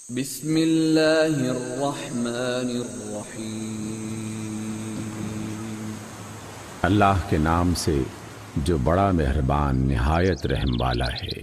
بسم اللہ الرحمن الرحیم۔ اللہ کے نام سے جو بڑا مہربان نہایت رحم والا ہے۔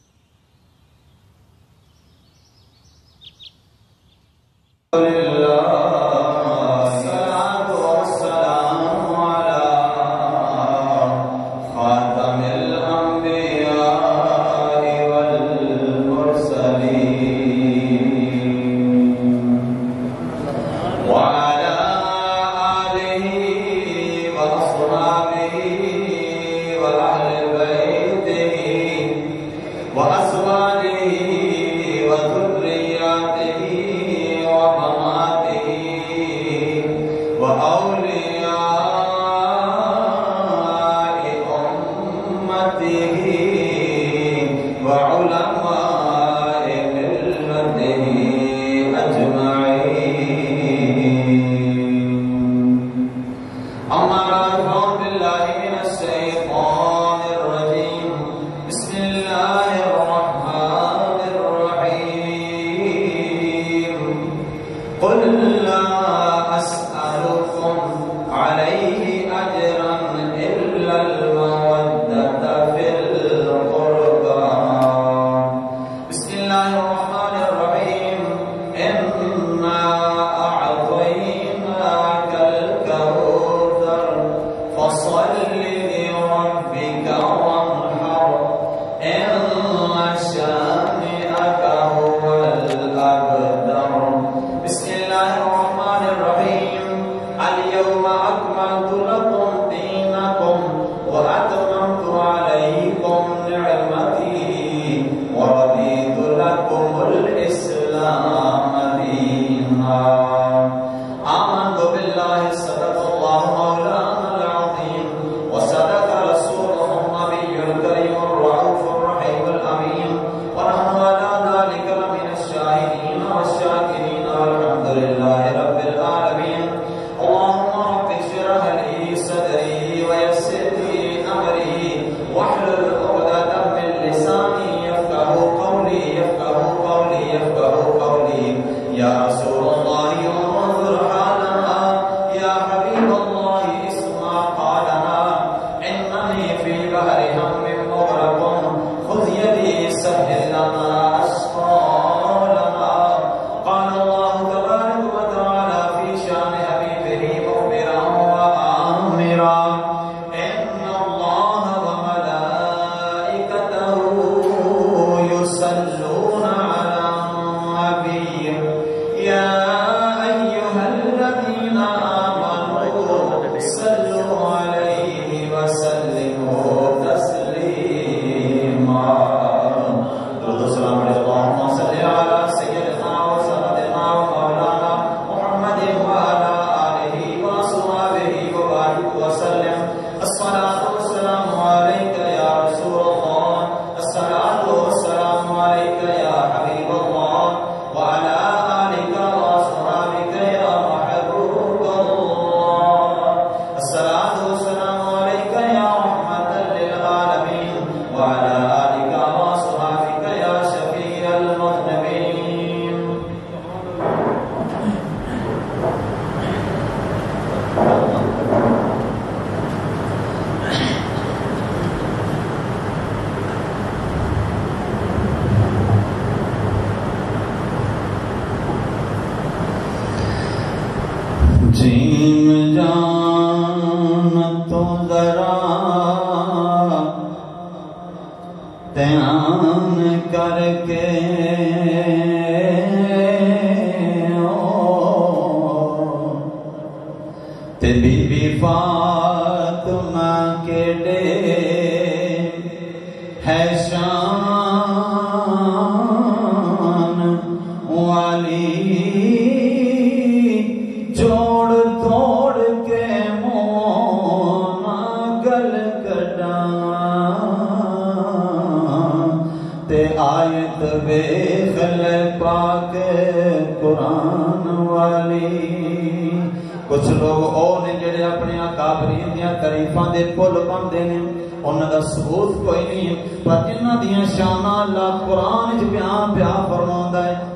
کچھ لوگ اور نے جڑے اپنے اکابرین دیاں تعریفاں دے پل بندے نے، انہاں دا ثبوت کوئی نہیں، پر جنہاں دیاں شاناں اللہ قرآن وچ بیان پیا فرماوندا ہے، اس تو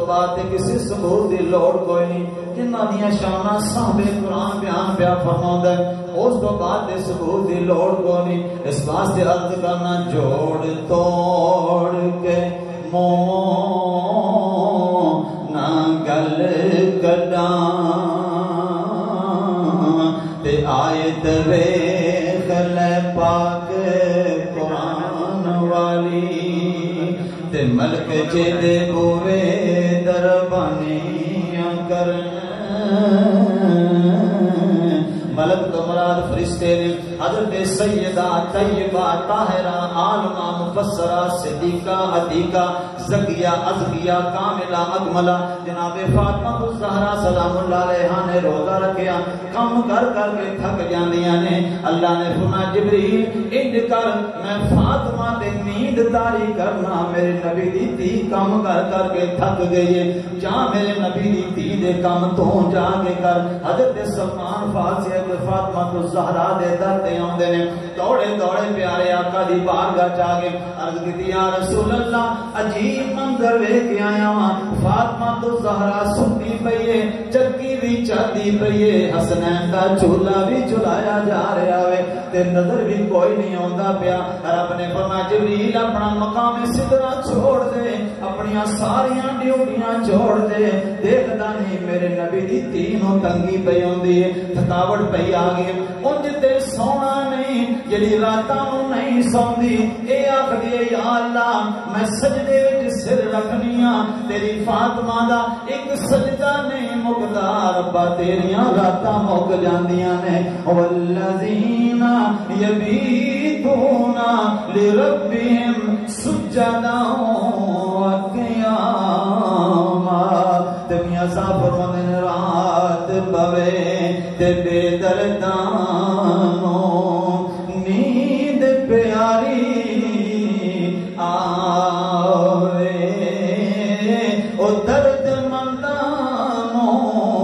بعد کسی ثبوت دی لوڑ کوئی نہیں جنہ دیاں شاناں صاحب قرآن بیان پیا فرماوندا ہے اس تو بعد ثبوت دی لوڑ کوئی نہیں اس واسطے عرض کرنا جوڑ توڑ کے نہ گل کڈاں تے آیت ویکھ لے پاک قرآن والی تے ملک جے بوے دربانیاں کرن ملک تو مراد فرشتے نے حضرت سیدہ طیبہ طاہرہ عالمہ مفسرہ صدیقہ عتیقہ زکیہ ازکیہ کاملہ اکملہ جناب فاطمہ الزہرا سلام اللہ علیہا نے روزہ رکھیا کم کر کر کے تھک جاندیاں نے اللہ نے فرمایا جبریل انج کر میں فاطمہ دے نیند تاری کرنا میرے نبی دی تھی کم کر کر کے تھک گئی ہے جا میرے نبی دی تھی دے کم تو جا کے کر حضرت سلمان فارسی فاطمہ الزہرا دے در تے آندے نے دوڑے دوڑے پیارے آقا دی بارگاہ چا کے عرض کیتی یا رسول اللہ عجیب منظر ویکھ کے آیا ہاں فاطمہ الزہرا ستی پئی ہے چکی بھی چلدی پئی ہے حسنین دا چولہا بھی چلایا جا رہا ہے تے نظر بھی کوئی نہیں آندا پیا رب نے فرمایا جبریل اپنا مقام سدرا چھوڑ دے اپنی ساریاں ڈیوٹیاں چھوڑ دے دیکھدا نہیں میرے نبی دی تینوں تنگی پئی ہوندی ہے تھکاوٹ پئی آ گئی انج تے سونا نہیں جڑی راتاں نوں نہیں سوندی اے آکھدی ہے یا اللہ میں سجدے وچ سر رکھنیاں تیری فاطمہ دا ایک سجدہ نہیں مکدا ربا تیریاں راتاں مک جاندیاں نے والذین یبیتون لربہم سجدا وقیاما تے میاں صاحب فرماندے نے رات پوے تے بے دردانوں نیند پیاری آوے او درد مندانوں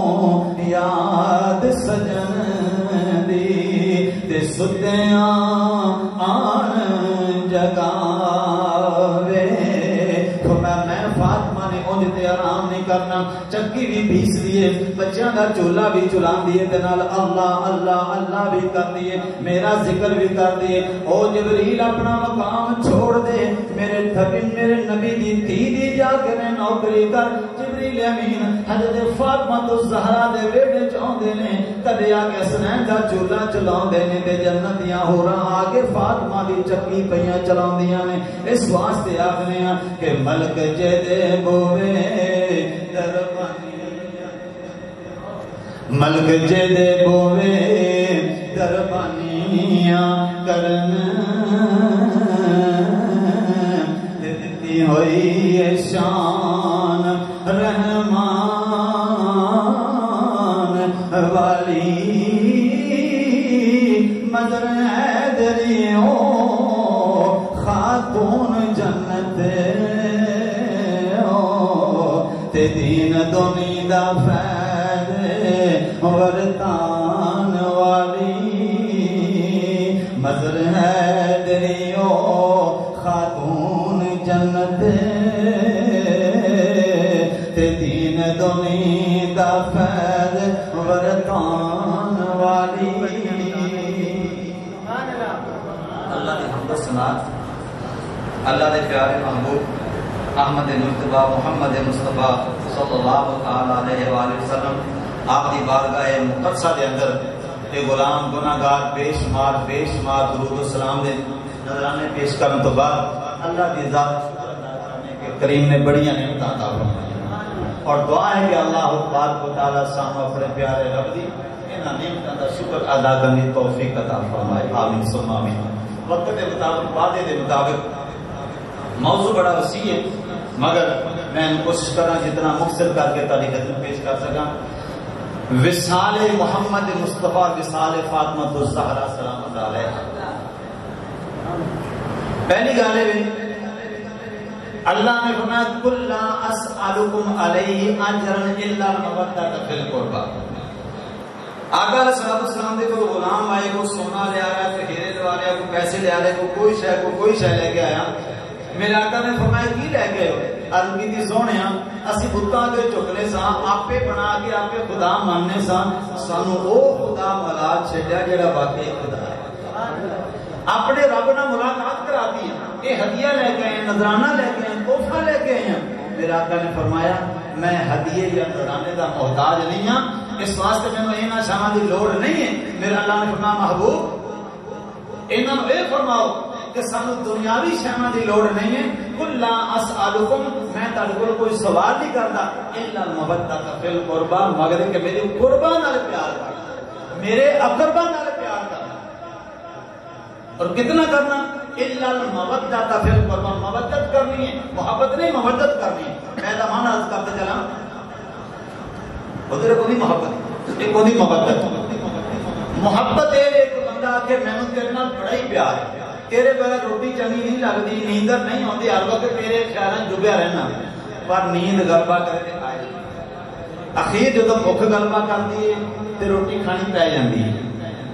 یاد سجن دی تے ستیاں آن جگاوے میں فاطمہ نے انج تے آرام نہیں کرنا چکی بھی پیس دیے بچیاں دا چولہا بھی چلان دیے تے نال اللہ اللہ اللہ بھی کر دیے میرا ذکر بھی کر دیے او جبریل اپنا مقام چھوڑ دے میرے نبی دی تھی دی جا کے نوکری کر جبریل امین حضرت فاطمہ الزہرا دے ویڑے چاہندے نے کدے آ کے حسنین دا چولہا چلاوندے نے تے جنت دیاں ہوراں آ کے فاطمہ دی چکی پیاں چلاوندیاں نے اس واسطے آکھنے ہاں کہ ملک جے دے بوے دربانیاں ملک جے دے بوے دربانیاں کرن دتی ہوئی شان رحمان والی مدر حیدریوں خاتون جنت تے دین دونی دا فیض ورتان والی مدر حیدریوں خاتون جنت تے دین دونی دا فیض ورتان والی اللہ دی حمد و ثنا اللہ دے پیارے محبوب احمد مجتبی محمد مصطفیٰ صلی اللہ علیہ وآلہ وسلم آپ دی بارگاہ مقدسہ دے اندر تے غلام گناہگار بے شمار درود و سلام دے نظرانے پیش کرنے تو بعد اللہ دی ذات کریم نے بڑیاں نعمتاں عطا فرمائیں اور دعا ہے کہ اللہ پاک و تعالی سامنے اپنے پیارے رب دی انہاں نعمتاں دا شکر ادا کرنے کی توفیق عطا فرمائے آمین ثم آمین وقت کے مطابق وعدے کے مطابق موضوع بڑا وسیع ہے مگر میں کوشش کرنا جتنا مختصر کر کے تعالی خدمت پیش کر سکا وصال محمد مصطفیٰ وصال فاطمہ الزہرا سلام اللہ علیہ پہلی گل ہے اللہ نے فرمایا قل لا اسألکم علیہ اجرا الا المودۃ فی القربى آقا علیہ السلام دے کوئی غلام آئے کو سونا لے آیا کوئی ہیرے لے آیا کوئی پیسے لے آیا کوئی شے لے کے آیا میرے آقا نے فرمایا کی لے گئے ہو عرض کی سونیا اسی بتاں دے چکنے سا آپے بنا کے آپے خدا ماننے سا سانو او خدا ملا چھڈیا جڑا واقعی خدا ہے اپنے رب نال ملاقات کرا دی اے ہدیہ لے کے آئے نذرانہ لے کے آئے تحفہ لے کے آئے میرے آقا نے فرمایا میں ہدیے یا نذرانے دا محتاج نہیں ہوں اس واسطے میں انہاں شاماں دی لوڑ نہیں ہے میرا اللہ نے فرمایا محبوب انہاں نوں اے فرماؤ کہ سانو دنیاوی شاماں دی لوڑ نہیں ہے قل لا اسالکم میں تہاڈے کول کوئی سوال نہیں کردا الا المودۃ فی القربى مگر کہ میرے قربا نال پیار کر میرے اقربا نال پیار کر اور کتنا کرنا الا المودۃ فی القربى مودت کرنی ہے محبت نہیں مودت کرنی ہے میں دا معنی عرض کرتے چلا ادھر کوئی محبت ایک کوئی محبت ہے ایک بندہ کہ مینوں تیرے نال بڑا ہی پیار ہے تیرے بغیر روٹی چنگی نہیں لگتی نیندر نہیں ہوتی ہر وقت تیرے خیال ڈبیا رہنا پر نیند غلبہ کرے آئے اخیر جدو بھوک غلبہ کرتی ہے تو روٹی کھانی پی جاتی ہے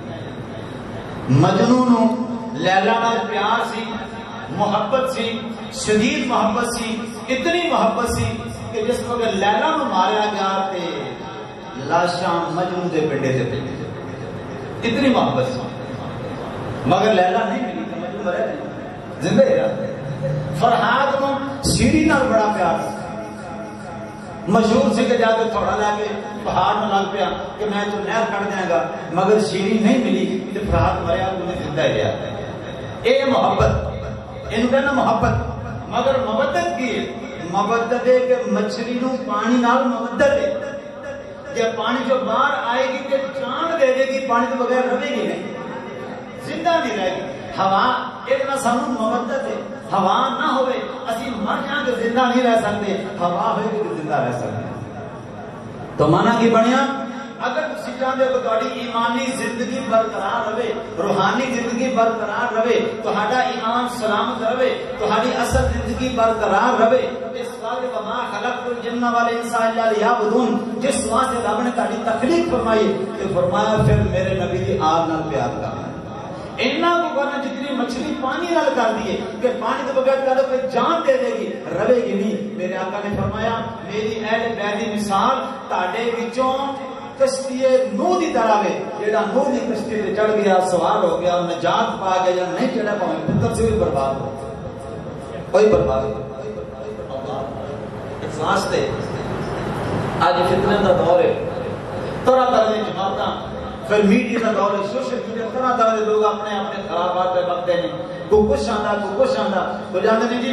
مجنوں نو لیلا نال پیار سی محبت سی شدید محبت سی اتنی محبت سی کہ جس کو لیلا نو ماریا گیا تے لاشاں مجنوں دے پنڈے تے پہ اتنی محبت سی مگر لیلا نہیں ملی زندہ ہے فرحاد کو سیڑھی نال بڑا پیار مشہور سی کہ جا کے تھوڑا لے کے پہاڑ میں لگ پیا کہ میں تو نہر کٹ جائے گا مگر سیڑھی نہیں ملی تو فرحاد مریا انہیں زندہ ہی رہا اے محبت ان کا نا محبت مگر مودت کی مودت ہے کہ مچھلی نو پانی نال مودت ہے جب پانی جو باہر آئے گی کہ جان دے دے گی پانی تو بغیر رہے گی نہیں زندہ نہیں رہے گی ہوا اتنا سانو مودت ہے ہوا نہ ہوئے اسی مر جائیں تو زندہ نہیں رہ سکتے ہوا ہوئے تو زندہ رہ سکتے تو مانا کی بنیا اگر تسی چاہتے ہو کہ تہاڈی ایمانی زندگی برقرار رہے روحانی زندگی برقرار رہے تہاڈا ایمان سلامت رہے تہاڈی اصل زندگی برقرار رہے اس واسطے وما خلقت الجن والانس الا لیعبدون جس واسطے رب نے تہاڈی تخلیق فرمائی کہ فرمایا پھر میرے نبی دی آگ نال پیار کرنا اینا کو کرنا جتنی مچھلی پانی نال کر دیے کہ پانی کے بغیر کر کوئی جان دے دے گی رہے گی نہیں میرے آقا نے فرمایا میری اہل بیت دی مثال تہاڈے وچوں کشتی نوح دی طرح ہے جیڑا نوح دی کشتی تے چڑھ گیا سوار ہو گیا نجات پا گیا یا نہیں چڑھا پاوے پتر سے بھی برباد ہو کوئی برباد ہو اس واسطے آج فتنے دا دور ہے طرح طرح کی جماعتاں پھر میڈیا کا دور ہے سوشل میڈیا طرح طرح کے لوگ اپنے اپنے خرابات پہ بکتے ہیں کو کچھ آندا تو جانتے نہیں جی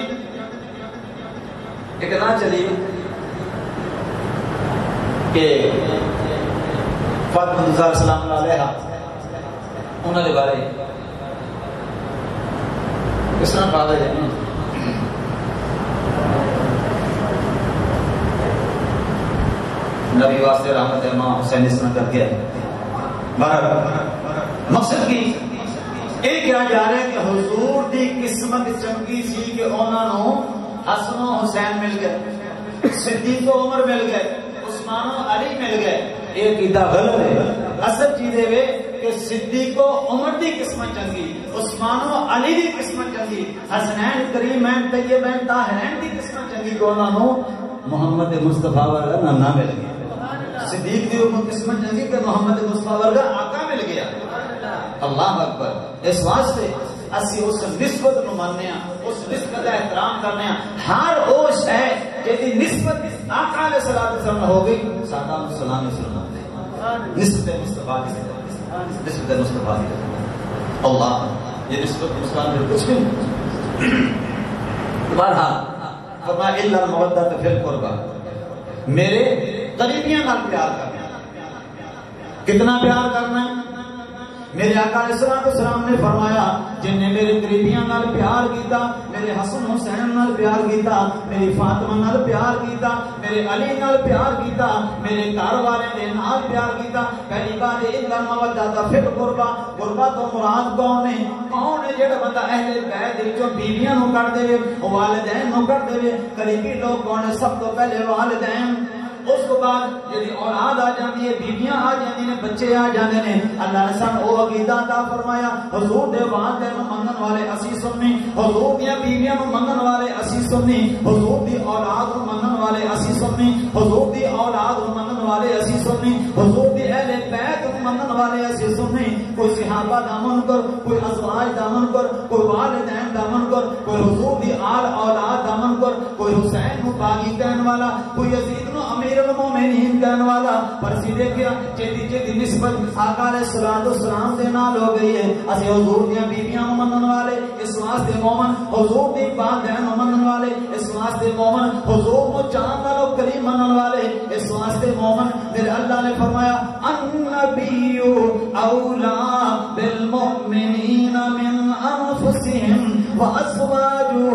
ایک نہ چلی کہ فاطمہ الزہرا سلام اللہ علیہا انہوں نے بارے کس طرح کہا جائے نبی واسطے رحمت امام حسین اس طرح کر کے مقصد کی یہ کیا جا رہا ہے کہ حضور دی قسمت چنگی سی کہ انہوں نے حسن و حسین مل گئے صدیق و عمر مل گئے عثمان و علی مل گئے یہ عقیدہ غلط ہے اصل چیز ہے کہ صدیق و عمر دی قسمت چنگی عثمان و علی دی قسمت چنگی حسنین کریمین طیبین طاہرین دی قسمت چنگی کہ انہوں نے محمد مصطفیٰ ورگا نہ مل گیا صدیق دی وہ قسمت چنگی کہ محمد مصطفیٰ ورگا آقا مل گیا اللہ اکبر اس واسطے اسی اس نسبت نو ماننے ہیں اس نسبت کا احترام کرنے ہیں ہر وہ شے جدی نسبت آقا علیہ الصلوۃ والسلام ہو گئی سادہ سلام سلام نسبت مصطفیٰ نسبت مصطفیٰ اللہ یہ نسبت مسلمان میں کچھ نہیں بہرحال فرمایا الا المودۃ فی القربى میرے قریبیاں نال پیار کرنا کتنا پیار کرنا ہے میرے آقا علیہ السلام نے فرمایا جن نے میرے قریبیاں نال پیار کیتا میرے حسن حسین نال پیار کیتا میری فاطمہ نال پیار کیتا میرے علی نال پیار کیتا میرے گھر والے دے نال پیار کیتا پہلی بات الا المودۃ فی القربى قربہ تو مراد کون ہے جڑا بندہ اہل بیت وچوں بیویاں نو کر دے والدین نو کر دے قریبی لوگ کون ہے سب تو پہلے والدین اس کو بعد جی اولاد آ جاتی ہے، بیویاں آ جاتی ہیں، بچے آ جاتے ہیں، اللہ نے سن وہ عقیدہ عطا فرمایا حضور دے والدین منگن والے اسی سنی، حضور دیا بیویاں منگن والے اسی سنی، حضور دی اولاد منگن والے اسی سنی، حضور دی اولاد منگن والے اسی سنی، حضور دی اہل بیت منگن والے اسی سنی۔ کوئی صحابہ دا منکر، کوئی ازواج دا منکر، کوئی والدین دا منکر، کوئی حضور دی آل اولاد دا منکر، کوئی حسین کو باغی کہن والا، کوئی یزید نو امیر المومنین کہن والا، پر سی دیکھیا جیدی جیدی نسبت آقا علیہ السلام دے نال ہو گئی ہے۔ اسی حضور دیا بیویاں منن والے، اس واسطے مومن حضور دی والدین منن والے، اس واسطے مومن حضور کو جان والو کریم منن والے، اس واسطے مومن میرے اللہ نے فرمایا النبی اولا بالمؤمنین من انفسهم وازواجہ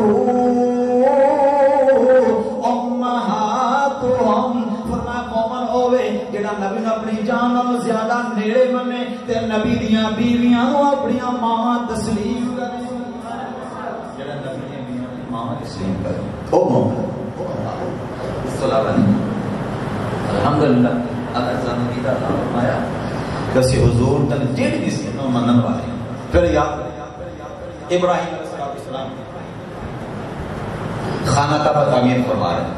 امہاتہم، فرمایا مومن ہوئے جڑا نبی نو اپنی جان نالوں زیادہ نیڑے منے تے نبی دیاں بیویاں نو اپنی ماں تسلیم کرے، جڑا نبی دیاں بیویاں نو ماں تسلیم کرے او مومن۔ اس تو علاوہ الحمدللہ اللہ جانو کی دا فرمایا کسی حضور تن جڑ کسی نو منن والے۔ پھر یاد ابراہیم علیہ السلام خانہ کعبہ تعمیر فرما رہے ہیں،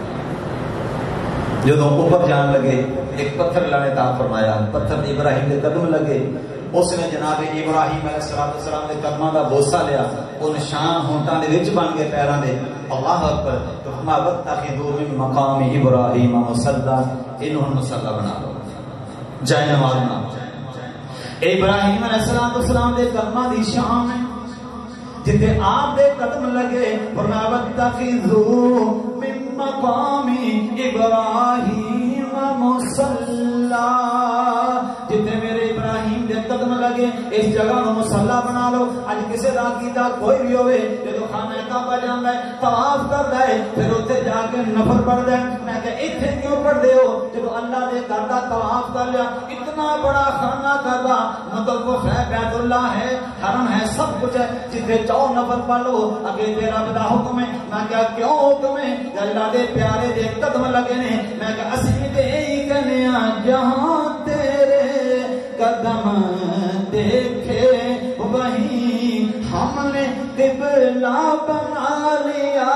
جدوں اوپر جان لگے ایک پتھر لانے تا فرمایا، پتھر ابراہیم کے قدم لگے، اس نے جناب ابراہیم علیہ السلام کے قدماں دا بوسہ لیا، وہ نشان ہونٹاں دے وچ بن گئے پیراں دے، اللہ اکبر۔ تو فرمایا واتخذوا من مقام ابراہیم مصلی، انہوں مصلی بنا لو، جائے نماز بنا لو۔ ابراہیم علیہ السلام دے قدماں دی شان ہے، جتے آپ دے قدم لگے، فرمایا واتخذوا من مقام ابراہیم مصلی، جتے میرے ابراہیم دے قدم لگے اس جگہ نو مصلی بنا لو۔ اج کسی دا عقیدہ کوئی بھی ہوئے جدو خانہ کعبہ جاندا ہے طواف کردا ہے پھر اوتھے جا کے نفل پڑھدا ہے، میں کہ ایتھے کیوں پڑھدے ہو جدو اللہ دے گھر دا طواف کر لیا، اتنا بڑا خانہ کعبہ مطلب ہے، بیت اللہ ہے، حرم ہے، سب کچھ ہے، جتھے چاہو نفل پڑھ لو، اگے تے رب دا حکم ہے۔ میں کہ کیوں حکم ہے؟ اللہ دے پیارے دے قدم لگے نے، میں کہ اسی تے یہی کہنے ہاں جہاں تیرے قدم دیکھے وہیں ہم نے قبلہ بنا لیا،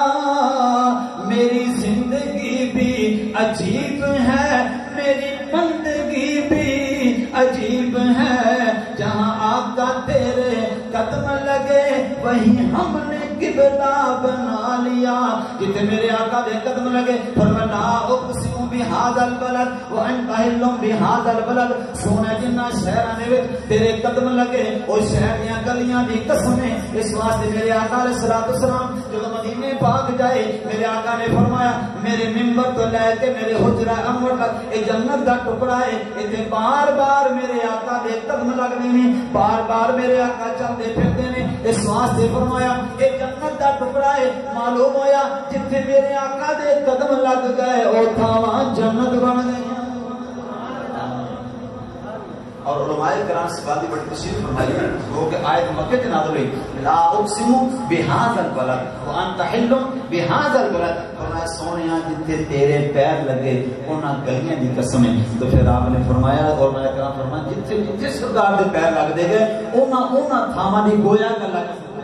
میری زندگی بھی عجیب ہے، میری بندگی بھی عجیب ہے، جہاں آقا تیرے قدم لگے وہیں ہم نے قبلہ بنا لیا، جتنے میرے آقا دے قدم لگے فرمایا اقسم بہذا البلد وانت حل بہذا البلد، سونا جنہ شہراں دے وچ تیرے قدم لگے او شہر دیاں گلیاں دی قسم ہے۔ اس واسطے میرے آقا علیہ السلام جب مدینے پاک جائے میرے آقا نے فرمایا میرے منبر تو لے کے میرے حجرہ انور تک اے جنت دا ٹکڑا ہے، ایتھے بار بار میرے آقا دے قدم لگنے نے، بار بار میرے آقا چلدے پھردے نے۔ اس واسطے فرمایا اے جنت دا ٹکڑا ہے، معلوم ہویا جتھے میرے آقا دے قدم لگ گئے او تھاواں جنت بن گئی۔ اور علماء کرام سے بات بڑی تشریح فرمائی ہے وہ کہ آیت مکہ میں نازل ہوئی لا اقسم بہذا البلد وانت حل بہذا البلد، فرمایا سونیا جتھے تیرے پیر لگے انہاں گلیاں دی قسم ہے۔ تو پھر آپ نے فرمایا اور علماء کرام فرمایا جتھے جتھے سرکار دے پیر لگ دے گئے انہاں تھاواں دی گویا گل۔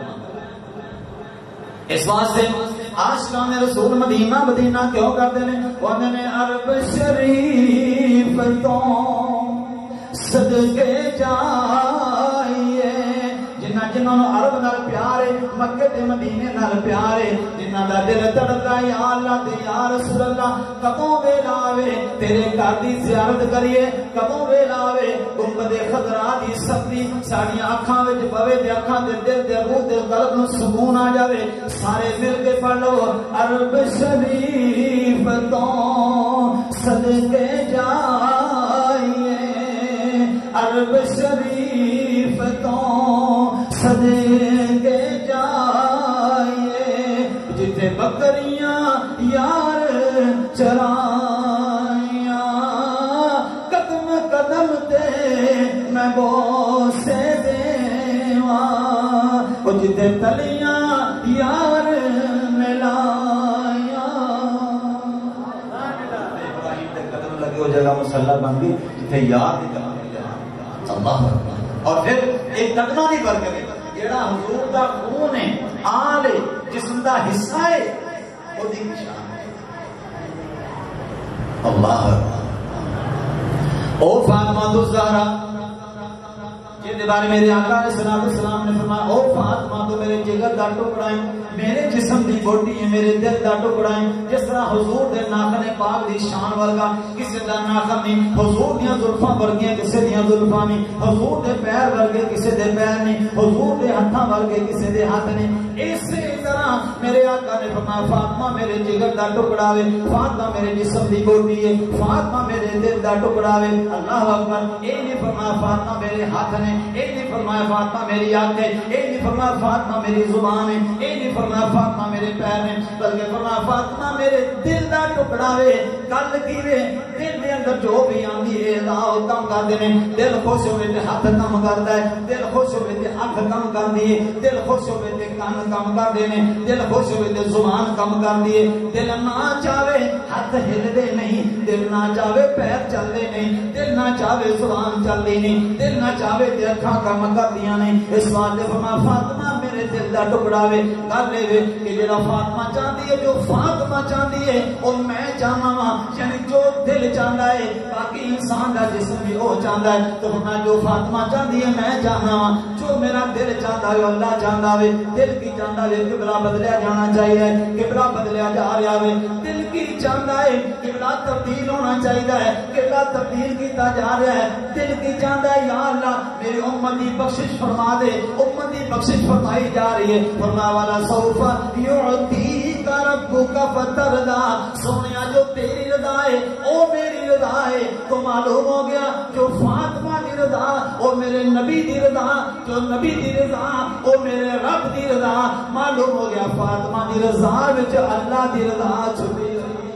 اس واسطے عاشقان رسول مدینہ مدینہ کیوں کرتے ہیں؟ انہوں نے عرب شریف تو صدقے جائیے، جنہوں نے عرب نال پیارے، مکے تے مدینے نال پیارے، جنہاں دا دل تڑکا یا اللہ تے یا رسول اللہ کدوں ویلا آوے تیرے گھر دی زیارت کریے، کدوں ویلا آوے گنبد خضرا دی سبزی ساڈیاں اکھاں وچ پوے تے اکھاں دے دل تے روح تے قلب نوں سکون آ جاوے۔ سارے مل کے پڑھ لو عرب شریف تو صدقے جائیے، عرب شریف تو صدقے جائیے، جتھے بکریاں یار چرائیاں، قدم قدم تے میں بوسے دیواں، او جتھے تلیاں یار ملائیاں۔ مسلح بن گئی جتھے یار دی کلام ہے اللہ اکبر. اور پھر ایک قدمہ دی برکت جیڑا حضور دا خون ہے آل جسم دا حصہ ہے او دی شان ہے اللہ اکبر. او فاطمہ الزہرا جن کے بارے میرے آقا علیہ السلام نے فرمایا او فاطمہ تو میرے جگر دا ٹکڑا ہے میرے جسم دی بوٹی ہے میرے دل دا ٹکڑا ہے. جس طرح حضور دے ناخن پاک دی شان ورگا کسی دا ناخن نہیں, حضور دیاں زلفاں ورگیاں کسی دیاں زلفاں نہیں, حضور دے پیر ورگے کسی دے پیر نہیں, حضور دے ہتھاں ورگے کسی دے ہاتھ نہیں. اسی طرح میرے آقا نے فرمایا فاطمہ میرے جگر دا ٹکڑا ہے, فاطمہ میرے جسم دی بوٹی ہے, فاطمہ میرے دل دا ٹکڑا ہے. اللہ اکبر. اے نہیں فرمایا فاطمہ میرے ہاتھ نے, اے نہیں فرمایا فاطمہ میری آنکھ ہے, اے نہیں فرمایا فاطمہ میری زبان ہے, اے نہیں فرمایا فاطمہ میرے پیر ہیں, بلکہ فرمایا فاطمہ میرے دل دا ٹکڑا وے. گل کی وے دل دے اندر جو بھی آندی ہے لاؤ کم کر دے, دل خوش ہوئے تے ہاتھ کم کردا ہے, دل خوش ہوئے تے اکھ کم کردی ہے, دل خوش ہوئے تے کان کم کردے نے, دل خوش ہوئے تے زبان کم کردی ہے. دل نہ چاہے ہاتھ ہلدے نہیں, دل نہ چاہے پیر چلدے نہیں, دل نہ چاہے زبان چلدی نہیں, دل نہ چاہے تے اکھاں کم کردیاں نہیں. اس واسطے فرمایا فاطمہ میرے دل دا ٹکڑا وے. گل اے کہ جڑا فاطمہ چاہتی ہے, جو فاطمہ چاہتی ہے او میں چاہنا وا, یعنی جو دل چاہتا ہے باقی انسان کا جسم بھی وہ چاہتا ہے. تو میں جو فاطمہ چاہتی ہے میں چاہنا وا, جو میرا دل چاہتا ہے اللہ چاہتا ہے. دل کی چاہتا ہے قبلہ بدلیا جانا چاہیے, قبلہ بدلیا جا رہا ہے. دل کی چاہتا ہے قبلہ تبدیل ہونا چاہیے, قبلہ تبدیل کیتا جا رہا ہے. دل کی چاہتا ہے یا اللہ میری امت کی بخشش فرما دے, امت کی بخشش فرمائی جا رہی ہے. فرما والا سوف یعطیک ربک فترضا, سونیا جو تیری رضا ہے او میری رضا ہے. تو معلوم ہو گیا جو فاطمہ دی رضا او میرے نبی دی رضا, جو نبی دی رضا او میرے رب دی رضا. معلوم ہو گیا فاطمہ دی رضا وچ اللہ دی رضا چھپی ہوئی.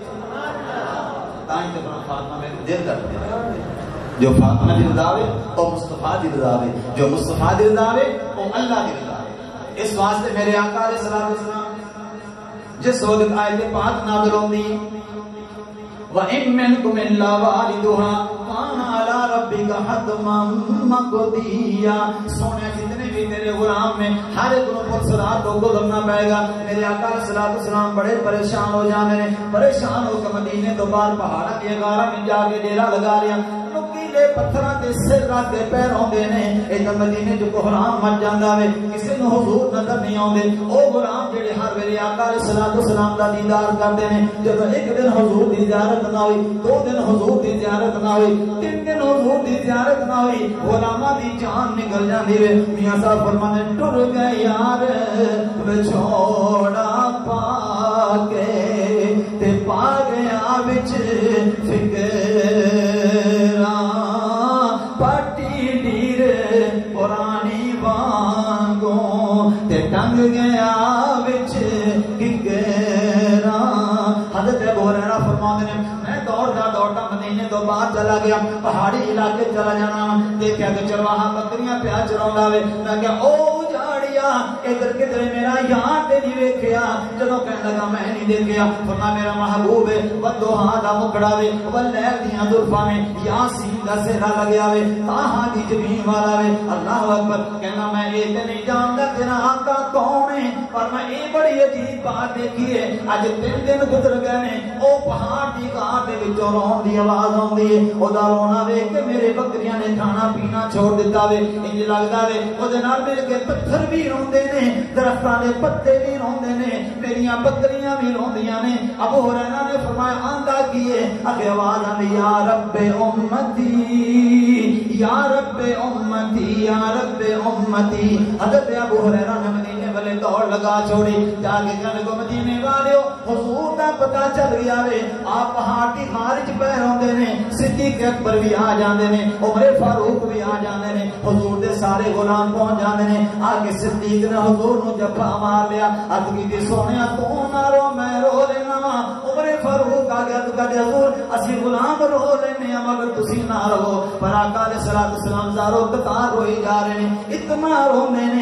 تائیں تے فاطمہ میرے دل دا جو فاطمہ دی رضا ہے او مصطفیٰ دی رضا ہے, جو مصطفیٰ دی رضا ہے او اللہ دی رضا ہے. اس واسطے میرے آقا علیہ السلام جس وقت آیت پاک نازل ہوندی وَإِن مِّنكُمْ إِلَّا وَارِدُهَا كَانَ عَلَى رَبِّكَ حَتْمًا مَّقْضِيًّا. سونے جتنے بھی میرے غلام میں ہر ایک کو صراط کو گزرنا پڑے گا. میرے آقا علیہ السلام بڑے پریشان ہو جانے, پریشان ہو کے مدینے تو باہر پہاڑاں دی غارہ میں جا کے ڈیرا لگا لیا. نکیلے پتھراں تے سر رکھ کے پیر ہوندے نے, ادھر مدینے جو کوہرام مچ جاندا وے, کسے نوں حضور نظر نہیں آوندے. او غلام جڑے ہر ویلے آقا علیہ السلام دا دیدار کردے نے, جدوں ایک دن حضور دی زیارت نہ ہوئی, 2 دن حضور دی زیارت نہ ہوئی, 3 دن حضور دی زیارت نہ ہوئی, غلاماں دی جان نکل جاندی وے. میاں صاحب فرمانے ٹر گئے یار وچھوڑا پا کے تے پا گیا وچ پٹی ڈیر پرانی وانگوں تے ٹنگ گیا وچ گگراں. حضرت ابو ہریرہ فرماتے ہیں میں دوڑتا مدینے تو باہر چلا گیا, پہاڑی علاقے چلا جانا, دیکھا کہ چرواہا بکریاں پیا چراوندا وے. میں کہا او جاڑیا ادھر کدھر میرا یار تے نہیں ویکھیا. جدوں کہن لگا میں نہیں دیکھیا, فرمایا میرا محبوب ہے ودوہا دا مکڑا وے, واللیل دیاں زلفاں میں یاسین دا سہرا لگیا وے, تاہا دی جبین والا وے. اللہ اکبر. کہنا میں یہ تے نہیں جاندا تیرا آقا کون ہے, پر میں یہ بڑی عجیب بات دیکھی ہے. اج 3 دن گزر گئے نے, او پہاڑ دی غار دے وچوں رون دی آواز آوندی ہے. او دا رونا ویکھ کے میرے بکریاں نے کھانا پینا چھوڑ دتا وے. انج لگدا وے او دے نال مل کے پتھر بھی روندے نے, درختاں دے پتے بھی روندے نے, میریاں بکریاں بھی روندیاں نے. ابو ہریرہ نے فرمایا آندا کی ہے, اگے آواز آندی یا رب امتی یا رب امتی یا رب امتی. حضرت ابو ہریرہ نے مدینے والے دوڑ لگا چھوڑی, جا کے کہنے کو مدینے والےو حضور دا پتہ چل گیا وے, آپ پہاڑ کی خارج پہ روندے نے, صدیق اکبر بھی آ جاندے نے, عمر فاروق بھی آ جاندے نے, حضور دے سارے غلام پہنچ جاندے نے. آگے صدیق نے حضور نو جفا مار لیا, عرض کی سونیا تو نہ رو میں رو لینا وا. عمر فاروق آ گیا تو کہتے حضور اسی غلام رو لینے مگر تسی نہ رو. پر آقا علیہ السلام زارو قطار روئی جا رہے ہیں, اتنا روندے نے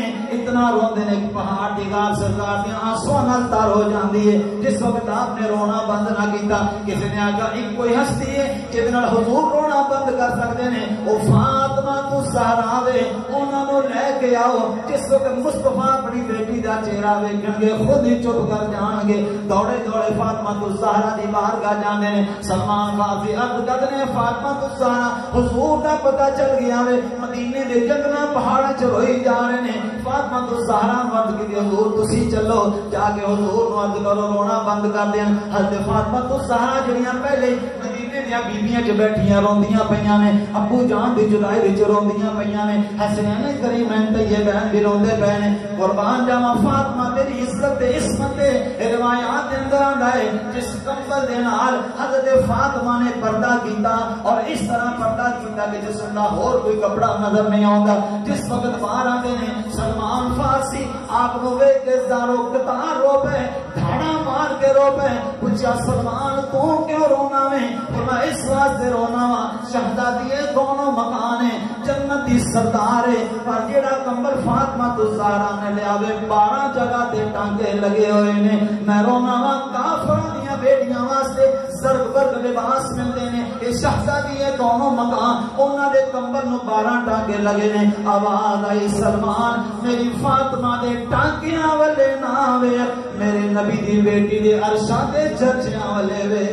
اتنا روندے نے کہ پہاڑ دی گال سرکار دی آنسواں نال تر ہو جاندی ہے. جس وقت آپ نے رونا بند نہ کیتا, کسی نے آکھا ایک کوئی ہستی ہے جس نال حضور رونا بند کر سکتے ہیں, او فاطمہ تو زہرا وے, انہاں نوں لے کے آؤ. جس وقت مصطفیٰ اپنی بیٹی دا چہرہ ویکھن گے خود ہی چپ کر جان گے. دوڑے دوڑے فاطمہ تو زہرا دی بارگاہ جاندے نے. سلمان فارسی عرض کرتے ہیں فاطمہ تو زہرا حضور دا پتہ چل گیا وے, مدینے دے جنگلاں پہاڑاں چ روئی جا رہے نے. فاطمہ تو زہرا مرد کی حضور تسی چلو جا کے حضور نو عرض کرو رونا بند کر دین. حضرت فاطمہ تو زہرا جڑیاں پہلے مدینے دیاں بیبییاں چ بیٹھیاں روندیاں پیاں نے, ابو جان دی جدائی وچ روندیاں پیاں نے, حسنین کریمین طیبین بھی روندے پے نے. قربان جاواں فاطمہ تیری عزت تے عصمت روایات دے اندر آندا ہے جس کمبل دے نال حضرت فاطمہ نے پردہ کیتا اور اس طرح پردہ کیتا کہ جس دا ہور کوئی کپڑا نظر نہیں آندا. جس وقت باہر آتے نے سلمان فارسی آپ کو ویکھ کے زارو قطار رو پے, دھاڑا مار کے رو پے. پوچھا سلمان تو کیوں رونا میں؟ فرمایا اس واسطے رونا وا شہزادی دونوں مکان ہیں, جنت دی سردار ہے, پر جیڑا کمبل فاطمہ تو زہرا نے لیا وے 12 جگہ تے ٹانگے لگے ہوئے نے. میں رونا وا کافراں دیاں بیٹیاں واسطے زرق برق لباس ملتے نے, اے شہزادی دونوں مکان انہاں دے کمبل نو 12 ٹانگے لگے نے. آواز آئی سلمان میری فاطمہ دے ٹانکیاں والے نہ وے, میرے نبی دی بیٹی دے عرشاں دے چرچیاں والے وے.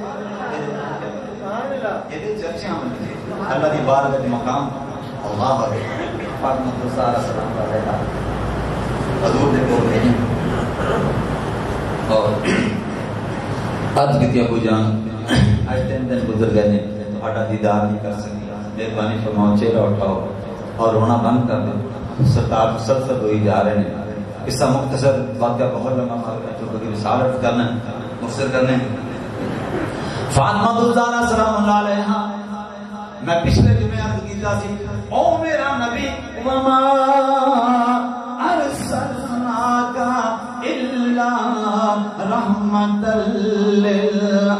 یہ چرچیاں والے اللہ دی بارگاہ دے مقام اللہ اکبر. فاطمہ تو سارا سلام کر رہا حضور نے کول نہیں اور عرض کی ابو جان آج 3 دن گزر گئے نے, تہاڈا دیدار نہیں کر سکی, مہربانی فرماؤ چہرہ اٹھاؤ اور رونا بند کر دو. سرکار مسلسل ہوئی جا رہے ہیں. قصہ مختصر, واقعہ بہت لمبا ہے جو کبھی رسالت کرنا مختصر کرنے. فاطمہ الزہرا سلام اللہ علیہا, میں پچھلے جمعے عرض کیتا سی او میرا نبی وما ارسلناک الا رحمت للعالمین,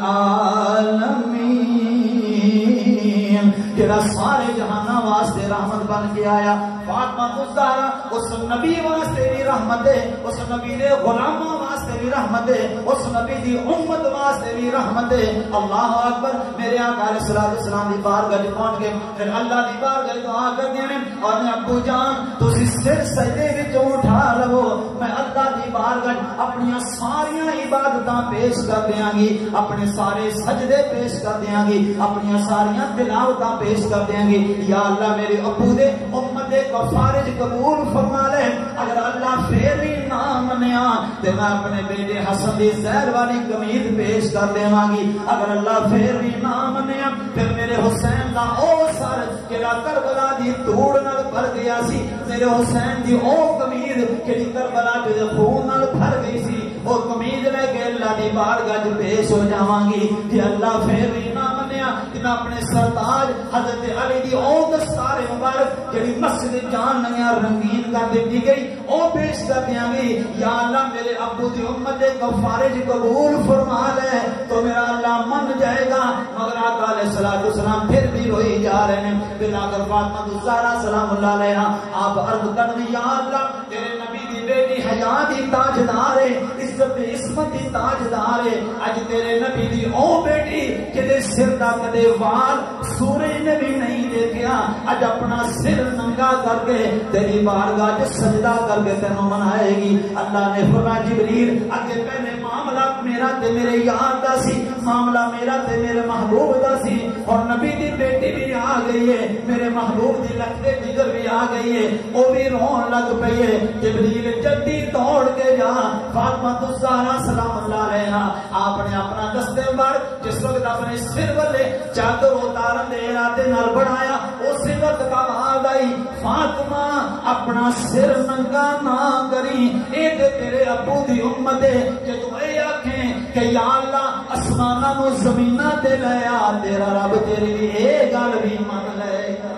جڑا سارے جہاناں واسطے رحمت بن کے آیا. فاطمہ الزہرا اس نبی واسطے بھی رحمت ہے, اس نبی دے غلاماں واسطے بھی رحمت ہے, اس نبی دی امت واسطے بھی رحمت ہے. اللہ اکبر. میرے آقا علیہ الصلوۃ والسلام دی بارگاہ پہنچ کے پھر اللہ دی بارگاہ دعا کردے ہیں اور میں ابو جان تسی سر سجدے وچ اٹھا لو, میں اللہ دی بارگاہ اپنی ساری عبادتاں پیش کر دیاں گی, اپنے سارے سجدے پیش کر دیاں گی, اپنی ساری تلاوتاں پیش کر دیاں گی. یا اللہ میرے ابو دے امت دے فارج قبول فرما لے. اگر اللہ پھر بھی نہ منیا تو میں اپنے بیٹے حسن دی زہر والی قمیض پیش کر دیواں گی. اگر اللہ پھر بھی نہ منیا پھر میرے حسین دا او سر جڑا کربلا دی دھوڑ نال بھر گیا سی, میرے حسین دی او قمیض جڑی کربلا دے خون نال بھر گئی سی, او قمیض لے کے اللہ دی بارگاہ وچ پیش ہو جاواں گی. کہ اللہ پھر بھی نہ منیا کہ میں اپنے سرتاج حضرت علی دی او دستار مبارک جڑی مسجد جان نیا رنگین کر دیتی گئی او پیش کر دیاں گی. یا اللہ میرے ابو دی امت دے کفارج قبول فرما لے تو میرا اللہ من جائے گا. مگر آقا علیہ الصلوۃ والسلام پھر بھی روئی جا رہے ہیں. بلا کر فاطمہ الزہرا سلام اللہ علیہا آپ عرض کر دی یا اللہ تیرے نبی دی بیٹی حیا دی تاجدار ہے, عزت عصمت دی تاجدار ہے. اج تیرے نبی دی او بیٹی جدے سر دا کدے وال سورج نے بھی نہیں دیکھیا, اج اپنا سر ننگا کر کے تیری بارگاہ وچ سجدہ کر کے تینوں منائے گی. اللہ نے فرمایا جبریل اگے پہلے معاملہ میرا تے میرے یار دا سی, معاملہ میرا تے میرے محبوب دا سی, اور نبی دی بیٹی بھی آ گئی ہے, میرے محبوب دی لختے جگر بھی آ گئی ہے, وہ بھی رون لگ پئی ہے. جبریل جلدی دوڑ کے جا فاطمہ الزہرا سلام اللہ علیہا آپ نے اپنا دستے بار جس وقت اپنے سر والے چادر اتارن دے ارادے نال بڑھایا اسی وقت کا آواز آئی فاطمہ اپنا سر ننگا نہ کری, اے تے تیرے ابو دی امت ہے کہ تو اے آکھیں کہ یا اللہ اسماناں نو زمیناں تے لے آ, تیرا رب تیری بھی اے گل بھی من لے گا.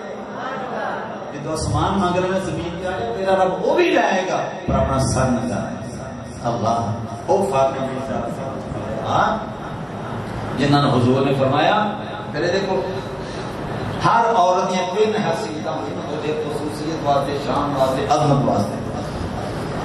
تو آسمان مانگ رہے زمین پہ آئے تیرا رب وہ بھی لائے گا پر اپنا سر نہ جائے. اللہ او فاطمہ جنہاں نے حضور نے فرمایا پہلے دیکھو ہر عورت یہ تین حیثیتاں ہوتی ہیں, خصوصیت واسطے, شان واسطے, عظمت واسطے.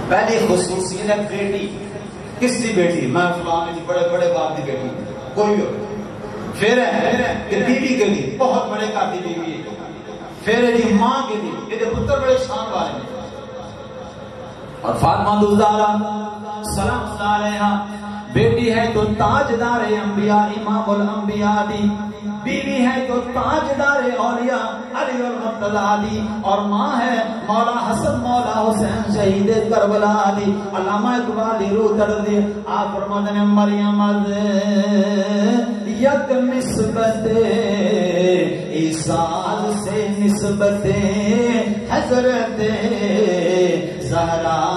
پہلی خصوصیت ہے بیٹی. کس دی بیٹی؟ میں فلاں جی بڑے بڑے باپ دی بیٹی کوئی ہو. پھر ہے کہ بیوی کے لیے بہت بڑے گھر دی بیوی ہے. پھر ہے جی ماں کے لیے، یہ پتر بڑے شان والے ہیں. اور فاطمہ الزہرا سلام اللہ علیہا بیٹی ہے تو تاجدار انبیاء امام الانبیاء دی، بیوی ہے تو تاجدار اولیاء علی المرتضیٰ دی، اور ماں ہے مولا حسن مولا حسین شہید کربلا دی. علامہ اقبال دی روح تڑپ دی. آپ فرماتے ہیں مریم یک نسبت عیسیٰ سے نسبت حضرت زہرا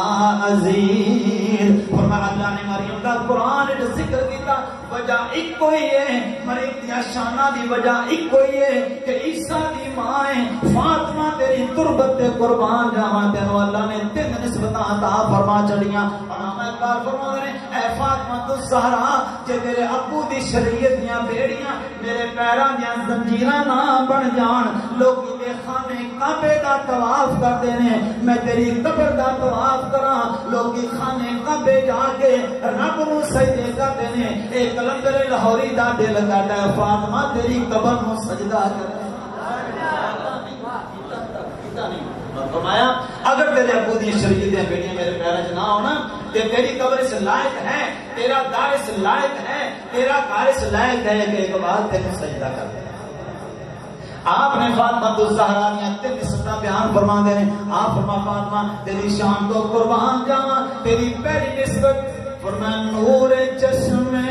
عظیم. فرمایا اللہ نے مریم کا قرآن ذکر کیتا، وجہ ایک کوئی ہے، مریم دیا شانہ دی وجہ ایک کوئی ہے کہ عیسیٰ دی ماں ہے. فاطمہ تیری تربت تے قربان جاواں، تینوں اللہ نے 3 نسبتاں عطا فرما چڑیاں. علامہ اقبال فرماتے ہیں اے فاطمہ الزہرا جے تیرے ابو دی شریعت دیاں بیڑیاں میرے پیراں دیاں زنجیراں نہ بن جان، لوگ تے خانے کعبے دا طواف کردے نے، میں تیری قبر دا طواف کراں، لوگ خانے کعبے جا کے رب نو سجدے کردے نے. اے کلندر لاہوری دا دل کردا ہے فاطمہ تیری قبر نو سجدہ کرے. فرمایا اگر تیرے ابو دی شریعتیں بیٹیاں میرے پیراں وچ نہ ہونا تے تیری قبر اس لائق ہے، تیرا دار اس لائق ہے، تیرا گھر اس لائق ہے کہ ایک بار تیرے سجدہ کر دے. آپ نے فاطمہ الزہرا نے 3 نسبتاں بیان فرما دے. آپ فرما فاطمہ تیری شان تو قربان جاواں، تیری پہلی نسبت فرمایا نور چشمے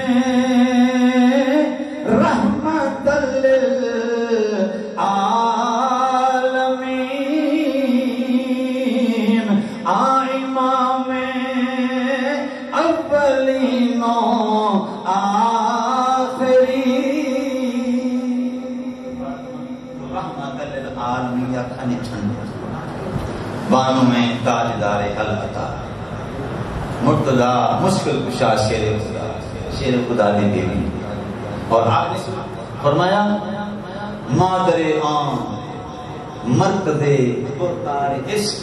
رحمت للعالمین امام اولین و آخرین. رحمت للعالمین یا کھانی چھنڈ بانوں میں تاجدار العطا مرتضی مشکل کشا شیر خدا، شیر خدا دی بیوی. اور آگے فرمایا مادر عام مرکز پرکار عشق.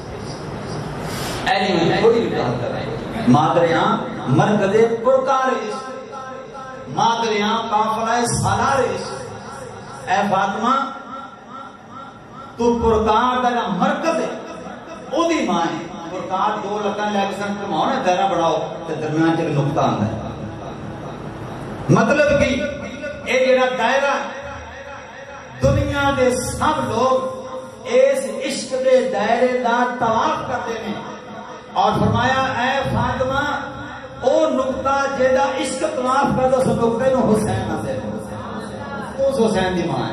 ایلی میں تھوڑی بھی بات کر رہے ہیں. مادر عام مرکز پرکار عشق، مادر عام قافلہ سالار عشق. اے فاطمہ تو پرکار دا مرکز ہے، او دی ماں ہے. پرکار 2 لکھاں لے کے سن فرماؤ نا دائرہ بڑھاؤ تے درمیان چ نقطہ آندا ہے. مطلب کہ اے جڑا دائرہ دنیا دے سب لوگ اس عشق دے دائرے دا طواف کرتے ہیں. اور فرمایا اے فاطمہ او نقطہ جیڑا عشق طواف کردا اس نقطے نو حسین آندے. اس حسین دی ماں ہے.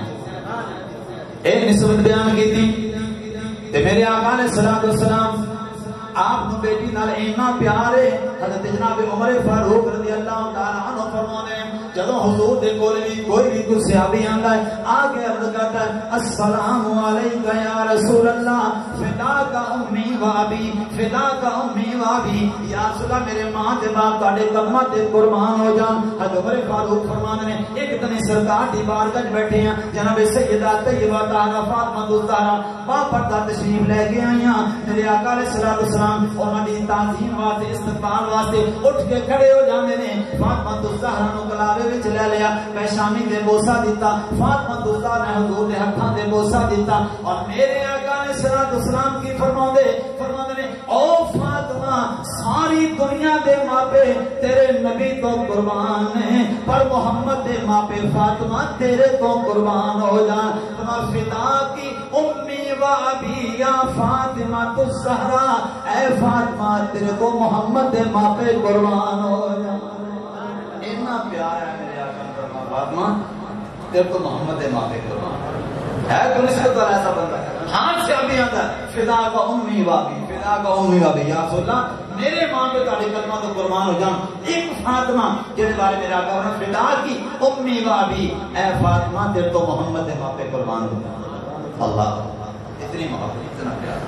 ایک نسبت بیان کیتی تے میرے آقا علیہ الصلوۃ والسلام آپ کو بیٹی نال اینا پیار ہے. حضرت جناب عمر فاروق رضی اللہ تعالی عنہ فرماتے ہیں جدوں حضور دے کول کوئی بھی صحابی آندا ہے آگے عرض کرتا ہے السلام علیکہ یا رسول اللہ فداک امی و ابی فداک امی و ابی. یا رسول اللہ میرے ماں تے باپ تہاڈے قدماں تے قربان ہو جان. حضرت عمر فاروق فرماتے ہیں ایک دن سرکار دی بارگاہ وچ بیٹھے ہیں، جناب سیدہ طیبہ طاہرہ فاطمہ الزہرا باپردہ تشریف لے کے آئیاں. میرے آقا علیہ الصلوۃ والسلام انہاں دی تعظیم واسطے استقبال واسطے اٹھ کے کھڑے ہو جاندے نے. فاطمہ الزہرا نو گلاوے وچ لے لیا، پیشانی تے بوسا دیتا. فاطمہ الزہرا نے حضور دے ہتھاں تے بوسا دیتا. اور میرے آقا علیہ الصلوۃ والسلام کی فرماندے نے او فاطمہ ساری دنیا دے ماپے تیرے نبی تو قربان ہیں، پر محمد دے ماپے فاطمہ تیرے تو قربان ہو جان. فدا کی امی و ابی یا فاطمہ الزہرا، اے فاطمہ تیرے کو محمد دے ماپے قربان ہو جان. اتنا پیار ہے میرے آقا فرما فاطمہ تیرے کو محمد دے ماپے قربان ہے. تو نسبت والا ایسا بندہ ہے ہاں سے ابھی آتا ہے فدا کا امی و ابی فدا کا امی و ابی. یا رسول اللہ میرے ماں پہ تہاڈے قدماں تو قربان ہو جان. ایک فاطمہ جس بارے میرے آقا نے فدا کی امی و ابی، اے فاطمہ تیرے تو محمد دے ماں پہ قربان ہو جان. اللہ اتنی محبت اتنا پیار.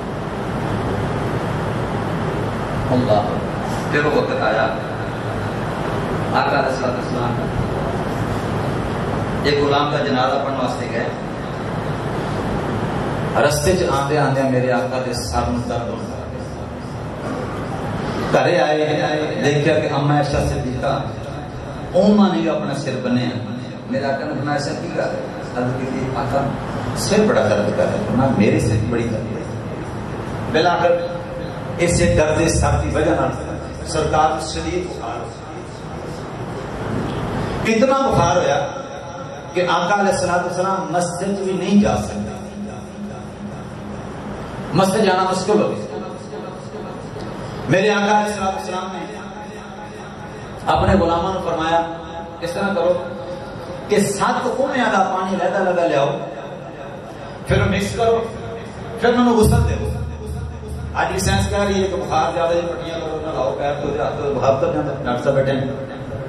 اللہ پھر وقت آیا آقا علیہ السلام ایک غلام کا جنازہ پڑھنے واسطے گئے. رستے چ آندے آندے میرے آقا دے سر نوں درد ہونے لگا. گھر آئے دیکھا کہ اما عائشہ صدیقہ انہوں نے بھی اپنا سر بنیا. میرے آقا نے فرمایا ایسا کی کر حضرت کی آقا سر بڑا درد کر رہا ہے. میرے سر بڑی درد ہے. بلا کر اس سے درد سر کی وجہ سرکار شدید بخار اتنا بخار ہوا کہ آقا علیہ السلام مسجد بھی نہیں جا سکتے. مسجد جانا مشکل ہو گیا. میرے آقا علیہ السلام نے اپنے غلاموں نے فرمایا اس طرح کرو کہ 7 کونے والا پانی لہدا لگا لے آؤ, پھر مکس کرو, پھر انہوں نے غسل دے. آج بھی سائنس کہہ رہی ہے کہ بخار زیادہ ہے, پٹیاں کرو نہ لاؤ پیر تو ہاتھ تو بخار تک جاتا. ڈاکٹر صاحب بیٹھے ہیں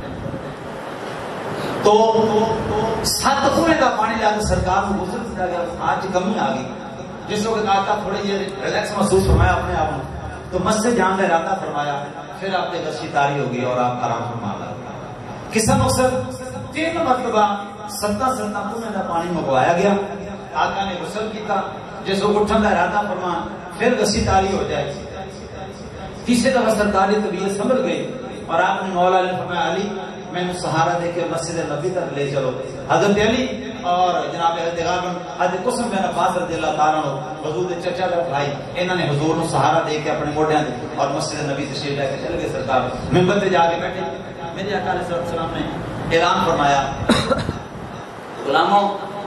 تو 7 کونے کا پانی لا کے سرکار کو غسل دیا گیا. آج کمی آ گئی. جس وقت آقا تھوڑے یہ ریلیکس محسوس فرمایا اپنے آپ میں تو مسجد جان کا ارادہ فرمایا. پھر آپ نے رسی تاری ہو گئی اور آپ آرام فرما لیا. کس مقصد 3 مرتبہ 7 کونے کا پانی منگوایا گیا. آقا نے غسل کیا. جس وقت اٹھن کا ارادہ فرما پھر رسی تاری ہو جائے. تیسرے دفعہ سرکاری طبیعت سنبھل گئی اور آپ نے مولا علی فرمایا علی میں نے سہارا دے کے مسجد نبی تک لے چلو. حضرت علی اور جناب حضرت قسم بن عباس رضی اللہ تعالیٰ عنہ حضور کے چچا کا بھائی انہوں نے حضور کو سہارا دے کے اپنے موڈیاں دے اور مسجد نبی تشریف لے کے چل گئے. سرکار منبر پہ جا کے بیٹھے. میرے آقا علیہ السلام نے اعلان فرمایا غلاموں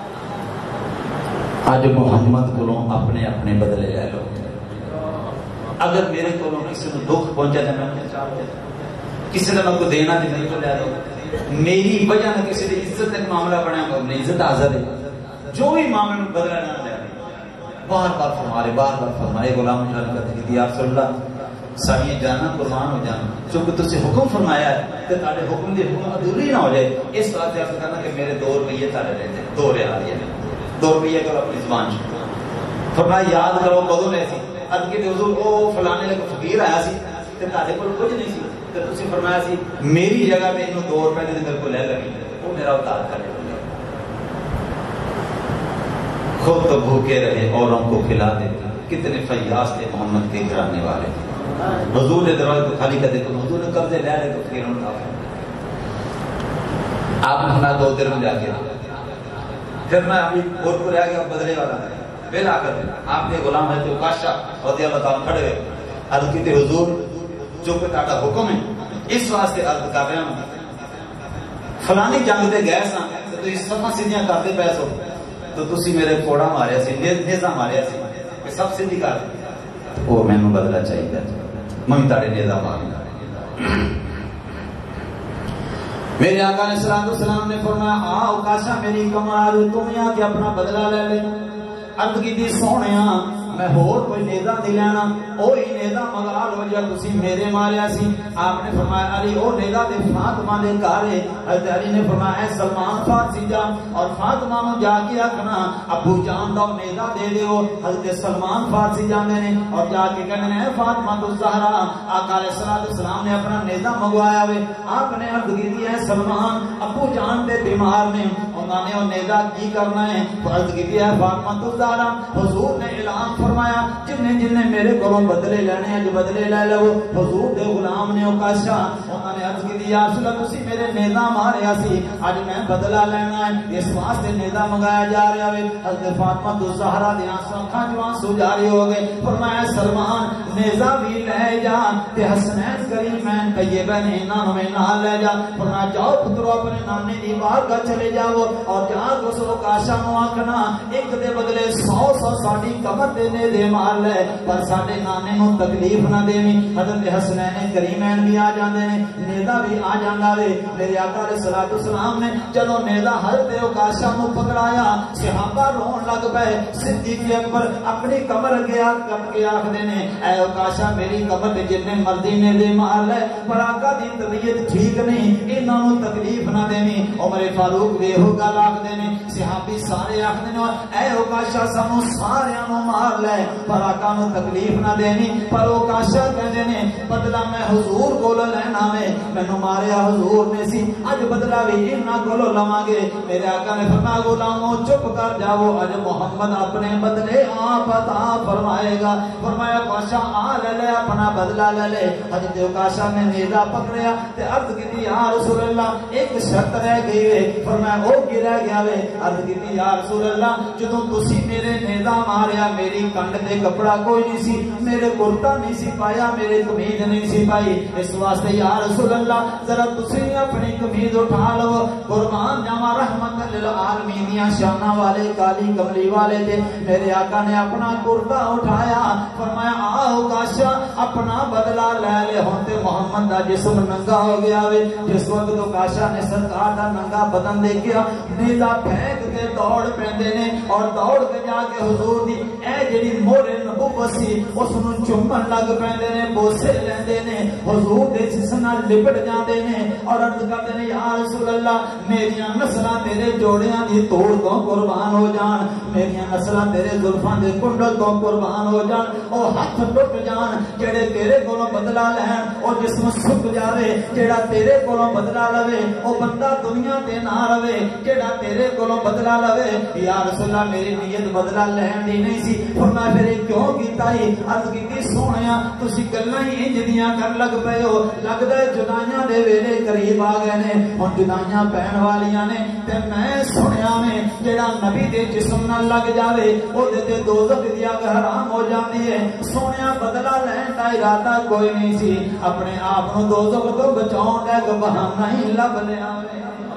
آج محمد کو اپنے اپنے بدلے لے لو. اگر میرے کو کسی کو دکھ پہنچا تو میں کسی نے میں کو دینا تو نہیں تو لے دو. میری وجہ نہ کسی نے عزت ایک معاملہ بنیا اپنی عزت آزاد ہے. جو بھی معاملے میں بدلا نہ لے بار بار فرمارے غلام جان کرتے کہ یا رسول اللہ ساری جانا قربان ہو جانا چونکہ تجھے حکم فرمایا ہے کہ تارے حکم دی حکم ادھوری نہ ہو جائے. اس بات سے کرنا کہ میرے 2 روپیے تارے رہتے ہیں 2 ریال 2 روپیے کرو اپنی زبان سے. فرمایا یاد کرو کدو لے سی اد کے حضور او فلانے لے فقیر آیا سی تے تارے کول کچھ نہیں سی تے تسی فرمایا سی میری جگہ پہ انہوں 2 روپے دے میرے کو لے لگی وہ میرا اتار کر لے. خود تو بھوکے رہے اوروں کو کھلا دے. کتنے فیاض تھے محمد کے گھرانے والے. حضور نے دروازے تو خالی کر دے تو حضور نے قبضے لے لے تو پھر انہوں نے آپ نے 2 درہم جا کے پھر میں ابھی اور کو رہ گیا بدلے والا پہلا کر آپ کے غلام ہے جو کاشا رضی اللہ تعالیٰ کھڑے ہوئے عرض کی تھی حضور جو کہ تاکہ حکم ہے اس واسطے عرض کر رہے ہوں فلانی جنگ دے گئے ساں تو اس صفحہ سیدھیاں کرتے پیسو تو تسی میرے کوڑا ماریا سی نیزہ ماریا سی کہ سب سیدھی کر وہ میں نے بدلہ چاہیے میں تاڑے نیزہ ماریا. میرے آقا علیہ السلام نے فرمایا آؤ کاشا میری کمار تم یہاں کے اپنا بدلہ لے لے. عرض کی تھی سونے میں ہور کوئی نیزہ نہیں لینا وہی نیزہ مگا لو جا تسی میرے ماریا سی. آپ نے فرمایا علی او نیزہ دے فاطمہ دے گھر ہے. حضرت علی نے فرمایا اے سلمان فارسی جا اور فاطمہ نو جا کے آکھنا ابو جان دا نیزہ دے دیو. حضرت سلمان فارسی جاندے نے اور جا کے کہنے نے فاطمہ الزہرا آقا علیہ السلام نے اپنا نیزہ منگوایا ہوئے. آپ نے عرض کی ہے سلمان ابو جان دے بیمار نے انہوں نے وہ نیزہ کی کرنا ہے. عرض کی ہے فاطمہ الزہرا حضور نے اعلان فرمایا جنہیں میرے کو بدلے لینے ہیں جو بدلے لے لو. حضور دے غلام نے اوکاشا انہوں نے عرض کی یا رسول اللہ تسی میرے نیزہ ماریا سی اج میں بدلہ لینا ہے اس واسطے نیزہ منگایا جا رہا ہے. حضرت فاطمہ الزہرا دی آنکھاں جو آنسو جاری ہو گئے. فرمایا سلمان نیزہ بھی لے جا تے حسنین کریمین طیبین انہاں میں نال لے جا. فرمایا جاؤ پترو اپنے نانے دی بارگاہ چلے جاؤ اور جا اس اوکاشا نو آکھنا ایک دے بدلے 100 ساڈی کمر دے نیزے مار لے پر ساڈے نانے نو تکلیف نہ دینی. حضرت حسنین کریمین بھی آ جاندے نے نیزہ بھی آ جاندا وے. میرے آقا علیہ السلام نے جدوں نیزہ حضرت اوکاشا نو پکڑایا صحابہ رون لگ پئے. صدیق اکبر اپنی کمر اگے کر کے آکھدے نے اے اوکاشا میری کمر تے جتنے مرضی نیزے مار لے پر آقا دی طبیعت ٹھیک نہیں انہاں نو تکلیف نہ دینی. عمر فاروق بھی ایہو گل آکھدے نے صحابی سارے آکھدے نے اے اوکاشا سانو ساریاں نو مار لے پر آقا نو تکلیف نہ دینی. پر وہ کاشا کہندے نے بدلہ میں حضور کولو لینا میں مینوں ماریا حضور نے سی اج بدلہ بھی انہاں کولو لواں گے. میرے آقا نے فرمایا غلامو چپ کر جاؤ اج محمد اپنے بدلے آپ عطا فرمائے گا. فرمایا کاشا آ لے اپنا بدلہ لے لے. حضرت کاشا نے نیزا پکڑیا تے عرض کی یا رسول اللہ ایک شرط رہ گئی ہے. فرمایا او کی رہ گیا وے؟ عرض کی یا رسول اللہ جدوں تسی میرے نیزا ماریا میری کنڈ تے کپڑا کوئی نہیں سی, میرے کرتا نہیں سی پایا, میرے قمیض نہیں سی پائی. اس واسطے یا رسول اللہ ذرا تسی اپنی قمیض اٹھا لو قربان جاواں رحمت للعالمین دیاں شاناں والے کالی کملی والے تے. میرے آقا نے اپنا کرتا اٹھایا فرمایا آؤ کاشا اپنا بدلہ لے لے. ہن تے محمد دا جسم ننگا ہو گیا وے. جس وقت تو کاشا نے سرکار دا ننگا بدن دیکھیا نیزا پھینک کے دوڑ پیندے نے اور دوڑ کے جا کے حضور دی اے جڑی مہر نبوت سی اس نوں چومن لگ پیندے نے, بوسے لیندے نے, حضور دے جسم نال لپٹ جاندے نے اور عرض کردے نے یا رسول اللہ میریاں نسلاں تیرے جوڑیاں دی توڑ تو قربان ہو جان, میریاں نسلاں تیرے زلفاں دے کنڈل تو قربان ہو جان, او ہاتھ ٹوٹ جان جڑے تیرے کولوں بدلہ لین, او جسم سک جاوے جڑا تیرے کولوں بدلہ لوے, او بندہ دنیا تے نہ رہے جڑا تیرے کولوں بدلہ لوے. یا رسول اللہ میری نیت بدلہ لین دی نہیں سی. فرمایا پھر کیوں کیتا ہی؟ عرض کیتی سونیا تسی گلاں ہی انج دیاں کر لگ پئے ہو, لگدا ہے جدائیاں دے ویلے قریب آ گئے نے, ہن جدائیاں پین والیاں نے تے میں سنیا میں جڑا نبی دے جسم نال لگ جاوے او دے تے دوزخ دی اگ حرام ہو جاندی ہے. سونیا بدلہ لین دا ارادہ کوئی نہیں سی, اپنے آپ نو دوزخ تو بچاؤن دا ایک بہانہ ہی لب لیا وے.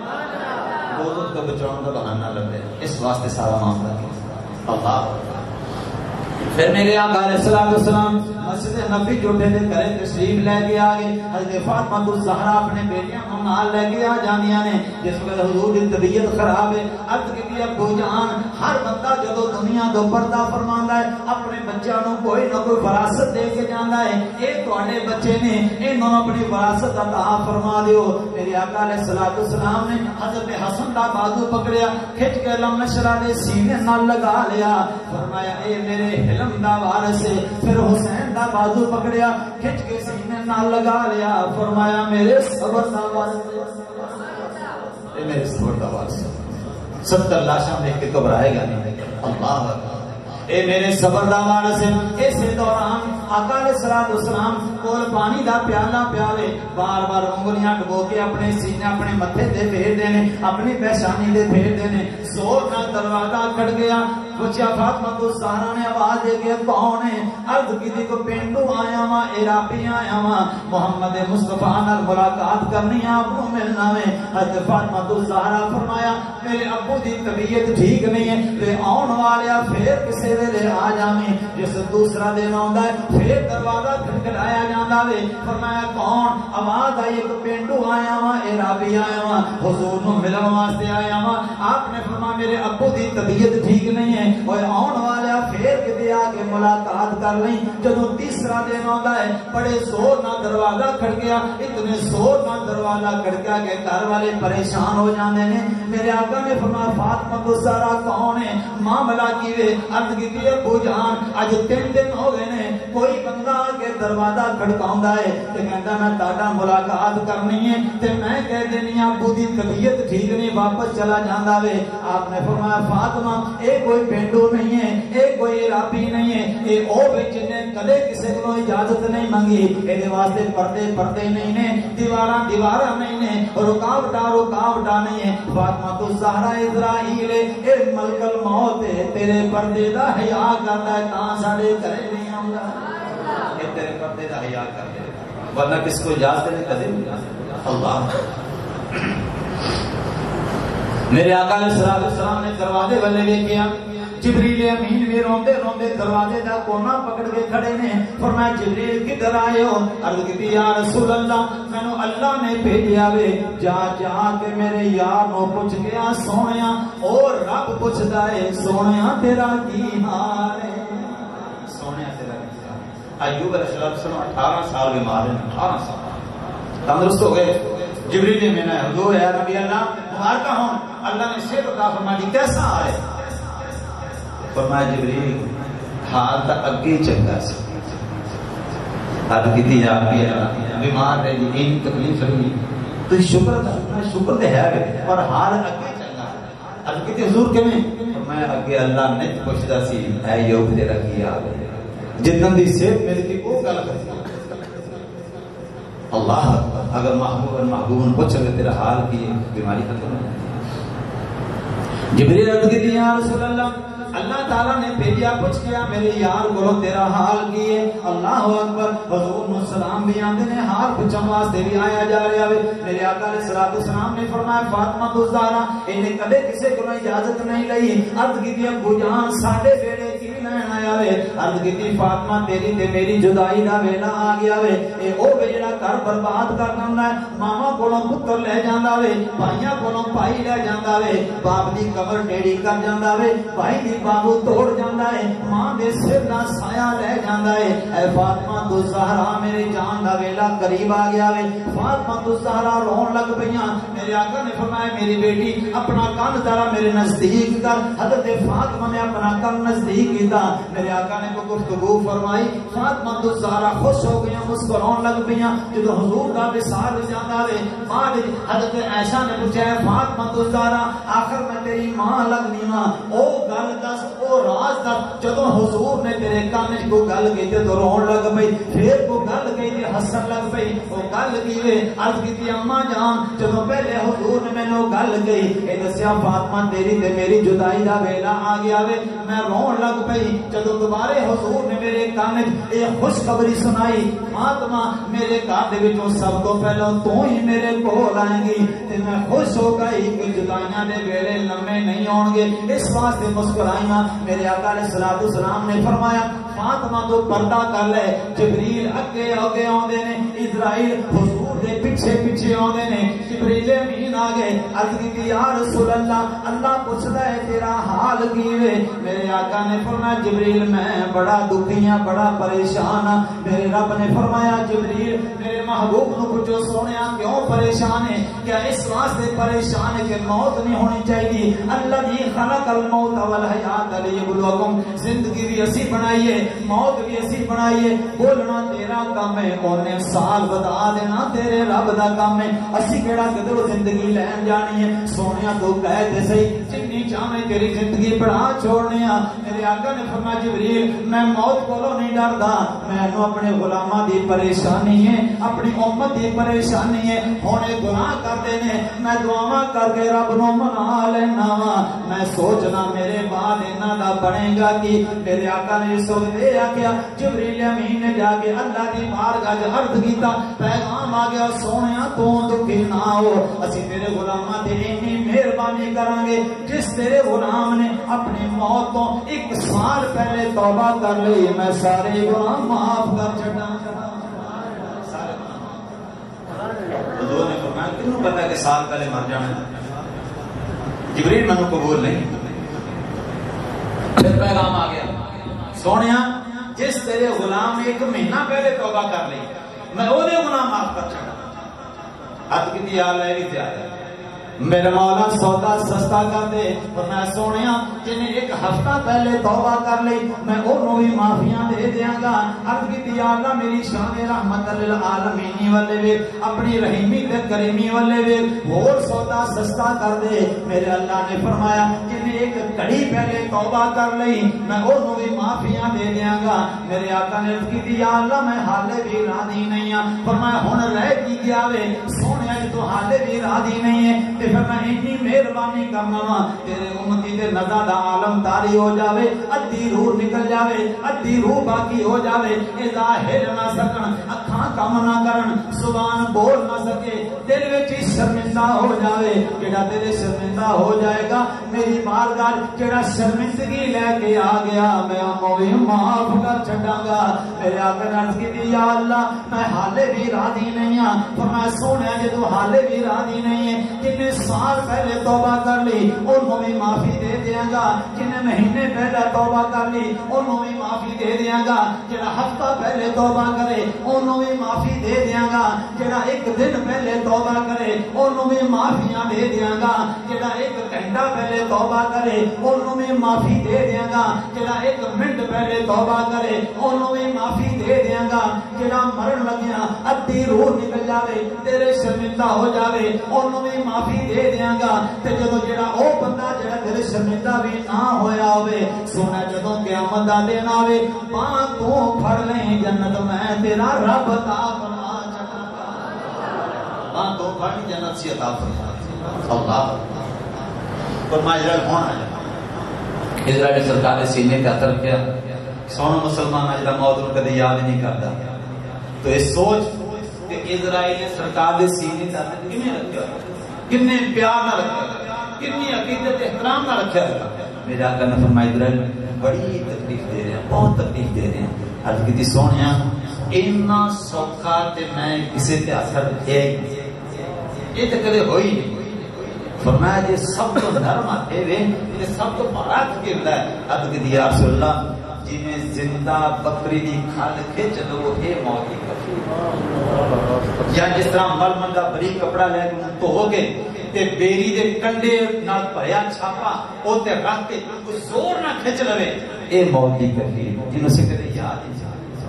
دوزخ تو بچاؤن دا بہانہ لبے اس واسطے سارا معاملہ کیا اللہ. پھر میرے آقا علیہ الصلوۃ والسلام مسجد نبی جوڑے دے گھر تشریف لے کے آ گئے. حضرت فاطمہ الزہرا اپنے بیٹیاں کو نال لے کے آ جاندیاں نے. جس وقت حضور دی طبیعت خراب ہے عرض کی ابو جان ہر بندہ جدو دنیا تو پردہ فرماندا ہے اپنے بچیاں نو کوئی نہ کوئی وراثت دے کے جاندا ہے. اے تواڈے بچے نے انہاں نوں اپنی وراثت عطا فرما دیو. میرے آقا علیہ الصلوۃ والسلام نے حضرت حسن دا بازو پکڑیا کھچ کے لم نشرہ دے سینے نال لگا لیا. فرمایا اے میرے علم دا وارث ہے. پھر حسین دا بازو پکڑیا کھچ کے سینے نال لگا لیا. فرمایا میرے صبر دا وارث اے میرے صبر دا وارث. 70 لاشاں دیکھ کے گھبرائے گا نہیں. اللہ اے میرے صبر دا وارث. اسی دوران آقا علیہ الصلوۃ والسلام کول پانی دا پیالہ پیالے بار بار انگلیاں ڈبو کے اپنے سینے اپنے متھے تے پھیر دینے اپنی پیشانی تے پھیر دینے. زور نال دروازہ کھڑ گیا. بچیا فاطمہ الزہرا نے آواز دے کے کون ہے؟ عرض کی کو پینڈو آیا وا عراقی آیا وا محمد مصطفیٰ نال ملاقات کرنی آپ کو ملنا ہے. حضرت فاطمہ الزہرا فرمایا میرے ابو دی طبیعت ٹھیک نہیں ہے تے آن والیا پھر کسے ویلے آ جاویں. جس دوسرا دن آندا ہے پھر دروازہ کھٹکھٹایا جاندا وے. فرمایا کون؟ آواز آئی ایک پینڈو آیا وا عراقی آیا وا حضور نو ملن واسطے آیا وا. آپ نے فرمایا میرے ابو دی طبیعت ٹھیک نہیں ہے اور آن والا پھر کتے آ کے ملاقات کر لیں. جدو تیسرا دن آتا ہے بڑے زور نہ دروازہ کھڑکیا, اتنے زور نہ دروازہ کھڑکیا کہ گھر والے پریشان ہو جاندے نے. میرے آقا نے فرمایا فاطمہ الزہرا کون ہے؟ معاملہ کی وے؟ عرض کی ابو جان اج 3 دن ہو گئے نے کوئی بندہ آ کے دروازہ کھڑکاوندا ہے تے کہندا میں تہاڈا ملاقات کرنی ہے تے میں کہہ دینی ابو دی طبیعت ٹھیک نہیں واپس چلا جاندا وے. آپ نے فرمایا فاطمہ اے کوئی پینڈو نہیں ہے, اے کوئی عراقی نہیں ہے, اے او وچ نے کدے کسے کو اجازت نہیں منگی. اے دے واسطے پردے نہیں نے, دیواراں نہیں نے, رکاوٹاں نہیں ہے. فاطمہ الزہرا اسرائیل اے ملک الموت تیرے پردے دا حیا کردا ہے تاں ساڈے گھرے نہیں آوندا. اے تیرے پردے دا حیا کردا ہے ورنہ کس کو اجازت نہیں کدے. اللہ میرے آقا علیہ السلام نے دروازے والے دیکھیا جبریل امین بھی روندے روندے دروازے دا کونا پکڑ کے کھڑے نے. فرمایا جبریل کدھر آئے ہو؟ عرض کی یا رسول اللہ مینوں اللہ نے بھیجیا وے جا کے میرے یار نو پوچھ گیا سونیا اور رب پوچھدا ہے سونیا تیرا کی حال ہے؟ سونیا تیرا کی حال ہے؟ ایوب علیہ السلام 18 سال بیمار ہیں, 18 سال تندرست ہو گئے. جبریل میں نے حضور ہے نبی اللہ تمہار کا ہوں, اللہ نے صحت عطا فرما دی, کیسا ہے؟ فرمایا جبریل حال تو اگے چنگا سی حد کی جا کے بیمار رہے جی این تکلیف رہی تو شکر تو ہے پر حال اگے چنگا حد کی حضور کیویں میں اگے اللہ نے پوچھدا سی اے یوب تیرا کی حال ہے جتن دی صحت میری کی وہ گل کرتی اللہ اگر محبوب پوچھ لے تیرا حال کی بیماری ختم ہو جبریل عرض کی یا رسول اللہ اللہ تعالیٰ نے بھیجا پوچھ کیا میرے یار کو تیرا حال کی ہے اللہ اکبر حضور نے سلام بھی آندے نے حال پوچھن واسطے بھی آیا جا رہا ہے میرے آقا علیہ الصلوۃ والسلام نے فرمایا فاطمہ الزہرا انہیں کبھی کسی کو اجازت نہیں لئی عرض کی ابو جان ساڈے بیڑے کی لین آیا ہے عرض کی فاطمہ تیری تے میری جدائی دا ویلا آ گیا ہے اے او جڑا گھر برباد کر دیندا ہے ماما کولوں پتر لے جاندا ہے بھائیاں کولوں بھائی لے جاندا ہے باپ دی قبر ٹیڑھی کر جاندا ہے بھائی دی بابو توڑ جاندا ہے ماں دے سر دا سایہ لے جاندا ہے اے فاطمہ تو زہرا میرے جان دا ویلا قریب آ گیا ہے فاطمہ تو زہرا رون لگ پیاں میرے آقا نے فرمایا میری بیٹی اپنا کان ذرا میرے نزدیک کر حضرت فاطمہ نے اپنا کان نزدیک کیتا میرے آقا نے کوئی گفتگو فرمائی فاطمہ تو زہرا خوش ہو گئی مسکران لگ پیاں جب حضور دا وصال جاندا ہے بعد حضرت عائشہ نے پوچھا فاطمہ تو زہرا آخر میں تیری ماں لگنی ہاں او گل دس او راز دس جدوں حضور نے تیرے کان وچ کوئی گل کہی تے رون لگ پئی پھر کوئی گل کہی تے ہسن لگ پئی او گل کیویں عرض کیتی اماں جان جدوں پہلے حضور نے مینوں گل کہی اے دسیا فاطمہ تیری تے میری جدائی دا ویلا آ گیا وے میں رون لگ پئی جدوں دوبارے حضور نے میرے کان وچ اے خوشخبری سنائی فاطمہ میرے گھر دے وچوں سب تو پہلو تو ہی میرے کول آئیں گی تے میں خوش ہو گئی کہ جدائیاں دے ویلے لمبے نہیں ہون گے اس واسطے مسکرائیاں میرے آقا علیہ الصلوۃ والسلام نے فرمایا فاطمہ تو پردہ کر لے جبریل اگے اگے آندے نے اسرائیل حضور دے پیچھے پیچھے آندے نے جبریل امین آ گئے عرض کی یا رسول اللہ اللہ پوچھدا ہے تیرا حال کیویں میرے آقا نے فرمایا جبریل میں بڑا دکھی ہاں بڑا پریشان ہاں میرے رب نے فرمایا جبریل میرے محبوب نو پوچھو سونیا کیوں پریشان ہے کیا اس واسطے پریشان ہے کہ موت نہیں ہونی چاہیے الذی خلق الموت والحیات لیبلوکم زندگی بھی اسی بنائی ہے موت بھی اسی بنائی ہے بولنا تیرا کام ہے اونے سال بتا دینا تیرے رب دا کام ہے اسی کیڑا کدرو زندگی لین جانی ہے سونیا تو کہہ دے صحیح جنی چاہے تیری زندگی بڑھا چھوڑنے آ میرے آقا نے فرمایا جبریل میں موت کولوں نہیں ڈردا میں اپنے غلاماں دی پریشانی ہے اپنی امت دی پریشانی ہے ہونے گناہ کرتے نے میں دعاواں کر کے رب نو منا لینا وا میں سوچنا میرے بعد انہاں دا بنے گا کہ میرے آقا نے سو دے آکھیا جبریل امین نے جا کے اللہ دی بارگاہ وچ عرض کیتا پیغام آ گیا سونیا تو دکھی نہ ہو اسی تیرے غلاماں تے اتنی مہربانی کران گے جس تیرے غلام نے اپنی موت تو 1 سال پہلے توبہ کر لی میں سارے گناہ معاف کر چھڈاں حضور نے فرمایا کینوں پتہ کہ سال پہلے مر جانا جبریل منو قبول نہیں پھر پیغام آ گیا سونیا جس تیرے غلام نے 1 مہینہ پہلے توبہ کر لی میں وہ دے گناہ معاف کر چھڑا حد کی حال ہے بھی زیادہ میرے مولا سودا سستا کر دے اور میں سونیا جنہیں 1 ہفتہ پہلے توبہ کر لی میں انہوں بھی معافیاں دے دیاں گا عرض کی اللہ میری شان رحمت للعالمین والے وے اپنی رحیمی تے کریمی والے وے اور سودا سستا کر دے میرے اللہ نے فرمایا جنہیں 1 گھڑی پہلے توبہ کر لی میں انہوں بھی معافیاں دے دیاں گا میرے آقا نے عرض کی اللہ میں حالے بھی راضی نہیں ہاں فرمایا ہن رہ کی گیا وے سونیا جی تو حالے بھی راضی نہیں ہے پھر میں اتنی مہربانی کرنا وا تیرے امتی دے نظر دا عالم تاری ہو جاوے ادھی روح نکل جاوے ادھی روح باقی ہو جاوے اے ظاہر نہ سکن اکھاں کم نہ کرن زبان بول نہ سکے دل وچ شرمندہ ہو جاوے جڑا تیرے شرمندہ ہو جائے گا میری بارگاہ جڑا شرمندگی لے کے آ گیا میں انہوں بھی معاف کر چھڈاں گا میرے آقا نے عرض کی یا اللہ میں حالے بھی راضی نہیں ہاں فرمایا سونیا جے تو حالے بھی راضی نہیں ہے جن سال پہلے توبہ کر لی انہوں بھی معافی دے دیاں گا، جنہیں مہینے پہلے توبہ کر لی انہوں بھی معافی دے دیاں گا، جنہیں ہفتہ پہلے توبہ کرے انہوں بھی معافی دے دیاں گا، جنہیں ایک دن پہلے توبہ کرے انہوں بھی معافیاں دے دیاں گا، جنہیں ایک گھنٹہ پہلے توبہ کرے انہوں بھی معافی دے دیاں گا، جنہیں ایک منٹ پہلے توبہ کرے انہوں بھی معافی دے دیاں گا، جنہیں مرن لگیاں ادھی روح نکل جاوے تیرے شرمندہ ہو جاوے انہوں بھی معافی دے دیاں گا۔ تے جدوں جڑا او بندہ جڑا تیرے شرمندہ بھی نہ ہویا ہوئے سونا جدوں قیامت دا دن آوے باں تو پھڑ لیں جنت میں تیرا رب عطا فرما چکا، باں تو پھڑ جنت سے عطا فرما اللہ فرمایا ہونا ہے۔ اسرائیل سرکار نے سینے کا اثر کیا سونا مسلمان اجلا موت کو کدی یاد نہیں کرتا، تو یہ سوچ کہ اسرائیل سرکار دے سینے کا اثر کنے رکھا، کنے پیار نہ رکھا، کتنی عقیدت احترام نہ رکھا۔ میرے آقا نے فرمایا اسرائیل بڑی تکلیف دے رہے ہیں، بہت تکلیف دے رہے ہیں۔ عرض کی سونیا اتنا سوکھا تے میں کسی تے اثر ہے یہ تے کدے ہوئی نہیں۔ فرمایا جی سب تو نرم آتے ہوئے یہ سب تو بڑا تکلیف ہے۔ عرض کی یا رسول اللہ جی میں زندہ بکری دی کھال کھچ دو اے موت کی کفیل، یا جس طرح مل منڈا بری کپڑا لے کے تو ہو گئے تے بیری دے کنڈے نال بھریا چھاپا او تے رکھ کے کوئی زور نہ کھچ لوے اے موت کی کفیل جنہوں سے کدے یاد نہیں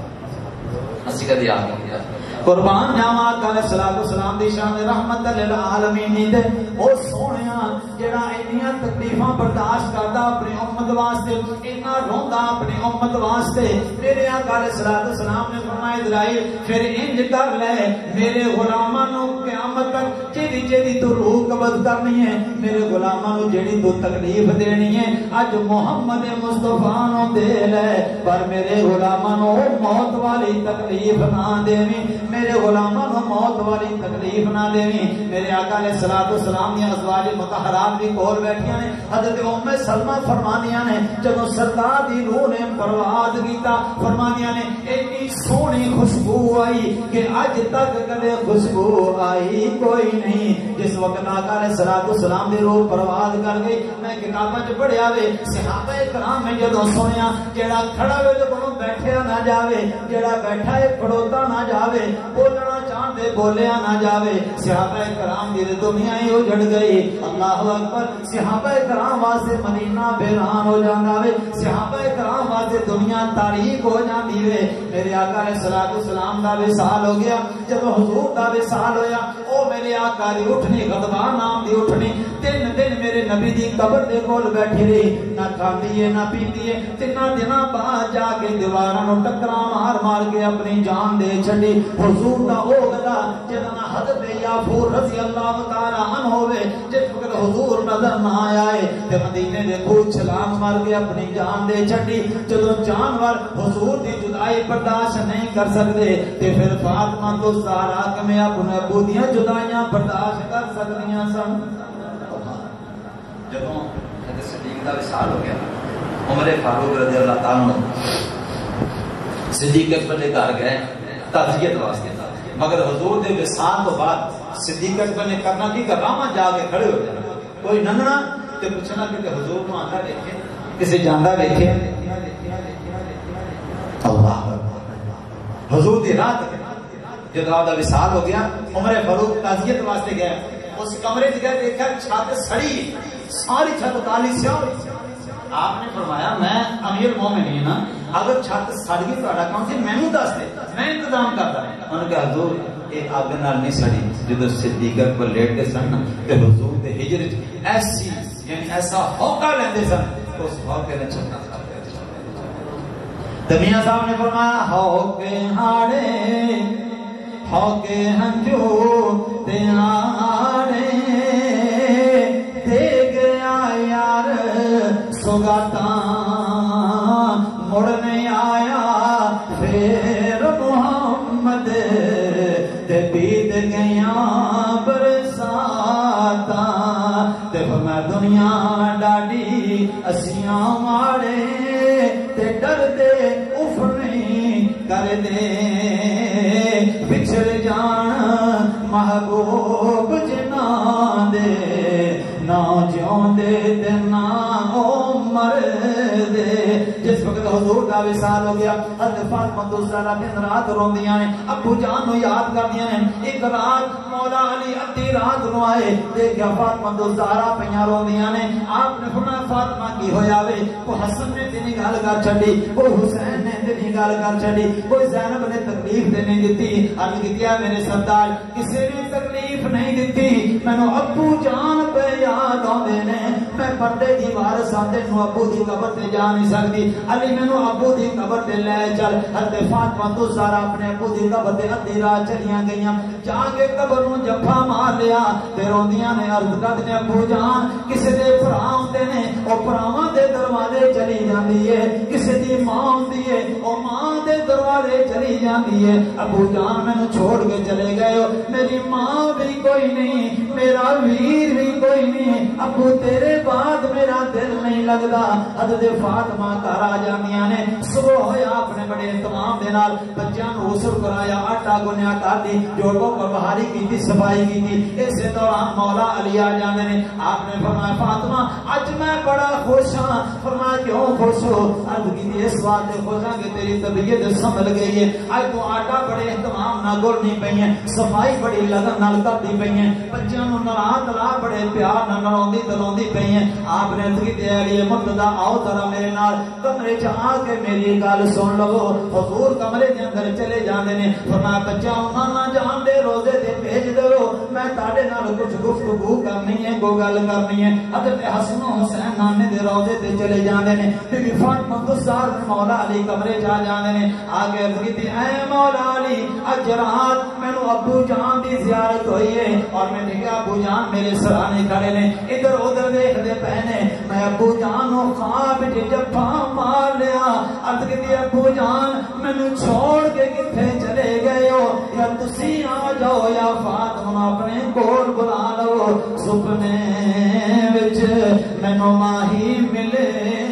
اسی کدے یاد نہیں۔ قربان جاواں آقا علیہ الصلوۃ والسلام دی شان رحمت للعالمین دے او سونیا جڑا اتنیاں تکلیفاں برداشت کردا اپنی امت واسطے، اتنا روندا اپنی امت واسطے۔ میرے آقا علیہ الصلوۃ والسلام نے فرمایا اسرائیل پھر انج کر لے میرے غلاماں نو قیامت تک جیڑی جیڑی تو روح قبض کرنی ہے، میرے غلاماں نو جیڑی تو تکلیف دینی ہے اج محمد مصطفیٰ نو دے لے، پر میرے غلاماں نو موت والی تکلیف نہ دیویں، میرے غلاماں نو موت والی تکلیف نہ دیویں۔ میرے آقا علیہ الصلوۃ والسلام نے ازواج مطہرات بھی کول بیٹھیاں نے، حضرت ام سلمہ فرمانیاں نے جدوں سرکار دی روح نے پرواز کیتا فرمانیاں نے اتنی سونی خوشبو آئی کہ اج تک کدے خوشبو آئی کوئی نہیں۔ جس وقت آقا علیہ الصلوۃ والسلام دی روح پرواز کر گئی میں کتاباں وچ پڑھیا وے صحابہ کرام نے جدوں سنیا جڑا کھڑا ہوئے تے کوئی بیٹھیا نہ جاوے، جڑا بیٹھا ہے کھڑوتا نہ جاوے، بولنا چاہتے بولیا نہ جاوے۔ صحابہ کرام دی دنیا ہی اجڑ گئی۔ اللہ اکبر، صحابہ کرام واسطے مدینہ ویران ہو جانا وے، صحابہ کرام واسطے دنیا تاریک ہو جاندی وے۔ میرے آقا علیہ الصلوۃ والسلام دا وصال ہو گیا، جب حضور دا وصال ہویا او میرے آقا دی اٹھنی غضبان نام دی اٹھنی 3 دن میرے نبی دی قبر دے کول بیٹھی رہی، نہ کھاندی ہے نہ پیندی ہے۔ 3 دناں بعد جا کے دیواراں نوں ٹکراں مار مار کے اپنی جان دے چھڈی۔ حضور دا او گدا جدا حضرت یافور رضی اللہ تعالی عنہ ہوئے جس وقت حضور نظر نہ آیا ہے تے مدینے دے کوئی چھلانگ مار کے اپنی جان دے چھڈی۔ جدوں جانور حضور دی جدائی برداشت نہیں کر سکتے تے پھر فاطمہ تو زہرا کمیں اپنے ابو دیاں جدائیاں برداشت کر سکدیاں سن۔ جدوں حضرت صدیق دا وصال ہو گیا عمر فاروق رضی اللہ تعالی عنہ صدیق اکبر دے گھر گئے تعزیت واسطے، مگر حضور دے وصال تو بعد صدیق اکبر نے کرنا کی کراما جا کے کھڑے ہو جانا، کوئی نننا تے پوچھنا کہ حضور کو آندا دیکھے کسی جاندا دیکھے اللہ حضور دی رات جب آپ دا وصال ہو گیا عمر فاروق تعزیت واسطے گئے، اس کمرے میں گئے دیکھا چھت سڑی، ساری چھت کالی سیاہ ہوئی۔ آپ نے فرمایا میں امیر مومنین ہاں، اگر چھت سڑ گئی تہاڈا کام سی مینوں دس دے میں انتظام کردا۔ انہوں نے کہا حضور یہ اگ نال نہیں سڑی، جدوں صدیق اکبر لیٹے سن تے حضور دے ہجر ایسی یعنی ایسا ہوکا لیندے سن تو اس ہوکے نے چھٹا کر دیا۔ میاں صاحب نے فرمایا ہوکے ہاڑے ہوکے ہنجو تے ہاڑے دے گیا یار سوگاتا مڑ نہیں آیا پھر محمد تے بیت گیا برساتا تے میں دنیا ڈاڈی اسیاں ماڑے تے ڈر دے اف نہیں کر دے پچھڑ جان محبوب جنا دے نہ جیون دے تے نہ عمر دے. جس وقت حضور دا وصال ہو گیا حضرت فاطمہ الزہرا دن رات روندیاں نے ابو جان نو یاد کردیاں نے. ایک رات مولا علی ادھی رات نو آئے دیکھا فاطمہ الزہرا پیاں روندیاں نے. آپ نے فرمایا فاطمہ کی ہویا وے؟ کوئی حسن نے تیری گل کر چھڈی, کوئی حسین نے تیری گل کر چھڈی, کوئی زینب نے تکلیف تے نہیں دتی. عرض کیتی میرے سردار کسے بھی تکلیف نہیں دتی, مینوں ابو جان پہ یاد آندے نے. میں پردے دی وارث ہاں تینوں ابو دی قبر تے جا نہیں سکتی, علی مینوں ابو دی قبر تے لے چل. حضرت فاطمہ الزہرا اپنے ابو دی قبر تے ادھی رات چلیاں گئیاں, جا کے قبر نوں جفا مار لیا تے روندیاں نے عرض کردے ابو جان کسے دے بھرا ہوندے نے او بھراواں دے دروازے چلی جاندی ہے, کسے دی ماں ہوندی ہے او ماں دے دروازے چلی جاندی ہے. ابو جان مینوں چھوڑ کے چلے گئے ہو, میری ماں بھی کوئی نہیں, میرا ویر بھی کوئی نہیں, ابو تیرے بعد میرا دل نہیں لگتا. حضرت فاطمہ گھر آ جاندیاں نے. صبح ہویا اپنے بڑے اہتمام دے نال بچیاں نوں غسل کرایا, آٹا گنیا کر دی, جوڑوں کو بہاری کی صفائی کی. اسی دوران مولا علی آ جاندے نے. آپ نے فرمایا فاطمہ اج میں بڑا خوش ہاں. فرمایا کیوں خوش ہو؟ عرض کی اس بات سے خوش ہاں کہ تیری طبیعت سنبھل گئی ہے. اج تو آٹا بڑے اہتمام نال گھڑنی پئی ہے, صفائی بڑی لگن نال کرتی پئی ہے, بچیاں نوں نال نال بڑے پیار نال نلاوندی دلاوندی پئی ہے. آپ نے عرض کی علی مرتضی آؤ ذرا میرے نال کمرے چ آ کے میری گل سن لو. حضور کمرے دے اندر چلے جاندے نے. فرمایا بچہ انہاں نہ جان دے روزے تے بھیج دیو, میں تہاڈے نال کچھ گفتگو کرنی ہے, کوئی گل کرنی ہے. حضرت حسن و حسین نانے دے روزے تے چلے جاندے نے. بی بی فاطمہ الزہرا مولا علی کمرے چ آ جاندے نے. آگے عرض کیتی اے مولا علی اج رات مینوں ابو جان دی زیارت ہوئی ہے اور میں دیکھا ابو جان میرے سرانے کھڑے نے, ادھر ادھر دیکھدے پئے نے. میں ابو جان نوں خواب وچ جفا مار لیا. عرض کیتی ابو جان مینوں چھوڑ کے کتھے چلے گئے ہو, یا تسی آ جاؤ یا فاطمہ اپنے کول بلا لو. سپنے وچ مینوں ماہی ملے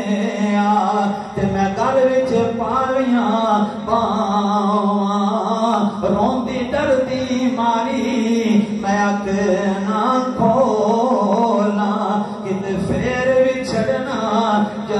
تے میں گل وچ پاویاں باواں, روندی ڈردی ماری میں اک نہ کھولا, کتے پھر وچھڑنا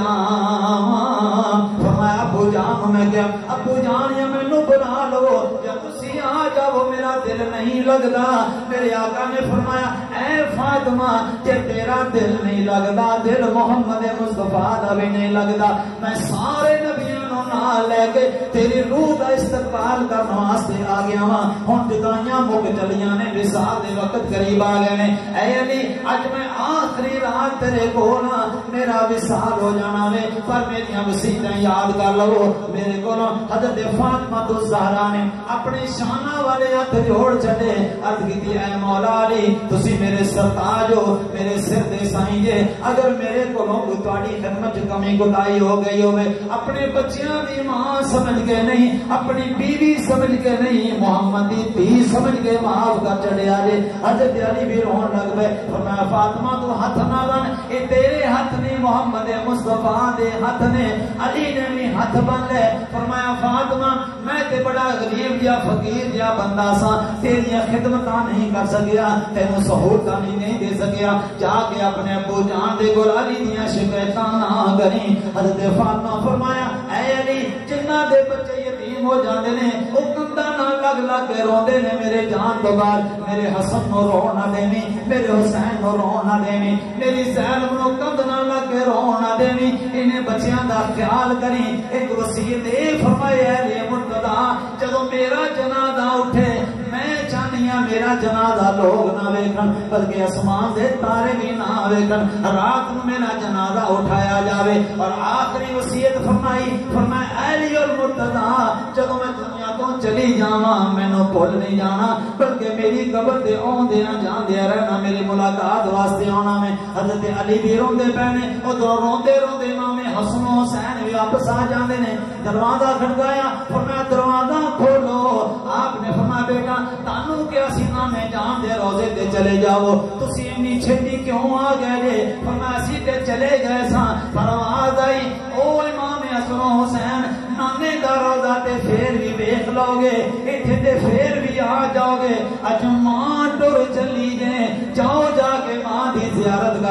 جاواں. فرمایا ابو جان میں کیا ابو جان یا مینوں بلا لو یا تسی آ جاؤ, میرا دل نہیں لگتا. میرے آقا نے فرمایا اے فاطمہ جے تیرا دل نہیں لگتا, دل محمد مصطفیٰ دا بھی نہیں لگتا, میں سارے نبیوں نوں نال لے کے تیری روح دا استقبال کرنے واسطے آ گیا ہاں. ہن جدائیاں مک چلیاں نے, وصال دے وقت قریب آ گئے نے. اے علی اج میں آخری رات تیرے کول ہاں, میرا وصال ہو جانا وے, پر میریاں وصیتاں یاد کر لو میرے کولوں. حضرت فاطمہ الزہرا نے اپنے شانہ والے ہاتھ جوڑ چھڈے. عرض کیتی اے مولا علی تسی میرے سرتاج ہو, میرے سر دے سائیں جے, اگر میرے کولوں کوئی تہاڈی خدمت کمی کوتاہی ہو گئی ہوے, اپنے بچیاں دی ماں سمجھ کے نہیں, اپنی بیوی سمجھ کے نہیں, محمد دی دھی سمجھ کے معاف کر چھڈیا جے. حضرت علی بھی رون لگ پئے. فرمایا فاطمہ تو ہاتھ نہ بن, اے تیرے ہاتھ نہیں محمد مصطفیٰ دے ہاتھ نے. علی نے بھی ہاتھ بن لے. فرمایا فاطمہ میں تے بڑا غریب یا فقیر یا بندہ سا, تیریاں خدمتاں نہیں کر سکیا, تینوں سہولتاں نہیں دے سکیا. جا کے اپنے ابو جان دے کول علی دیاں شکایتاں نہ کریں. حضرت فاطمہ فرمایا اے علی جنہ دے بچے یتیم ہو جاندے نے او کندا نہ لگ لگ کے روندے نے, میرے جان تو بعد میرے حسن نو رون نہ دینی, میرے حسین نو رون نہ دینی, میری زینب نو کند نہ لگ کے رون نہ دینی. انہیں بچیاں دا خیال کریں. ایک وصیت اے فرمایا علی مرتضی جدوں میرا جنازہ اٹھے میں چاہنی ہاں میرا جنازہ لوگ نہ ویکھن بلکہ آسمان دے تارے بھی نہ ویکھن, رات نو میرا جنازہ اٹھایا جاوے. اور آخری وصیت فرمائی, فرمایا علی المرتضی جدوں میں دنیا تو چلی جاواں مینوں بھول نہیں جانا, بلکہ میری قبر تے اوندیاں جاندیاں رہنا, میری ملاقات واسطے آنا میں. حضرت علی بھی روندے پے نے, ادھر روندے روندے امام حسن و حسین بھی واپس آ جاندے نے. دروازہ کھڑکایا, فرمایا دروازہ کھولو. آپ نے فرمایا بیٹا تانوں کہ اسی نانے جان دے روزے تے چلے جاؤ, تسی اتنی چھٹی کیوں آ گئے جے؟ فرمایا اسی تے چلے گئے ساں, پر آواز آئی او امام حسن و حسین نانے دا روزہ تے پھر بھی ویکھ لو گے, ایتھے تے پھر بھی آ جاؤ گے. اج ماں ٹر چلی جے, جاؤ جا کے ماں دی زیارت کر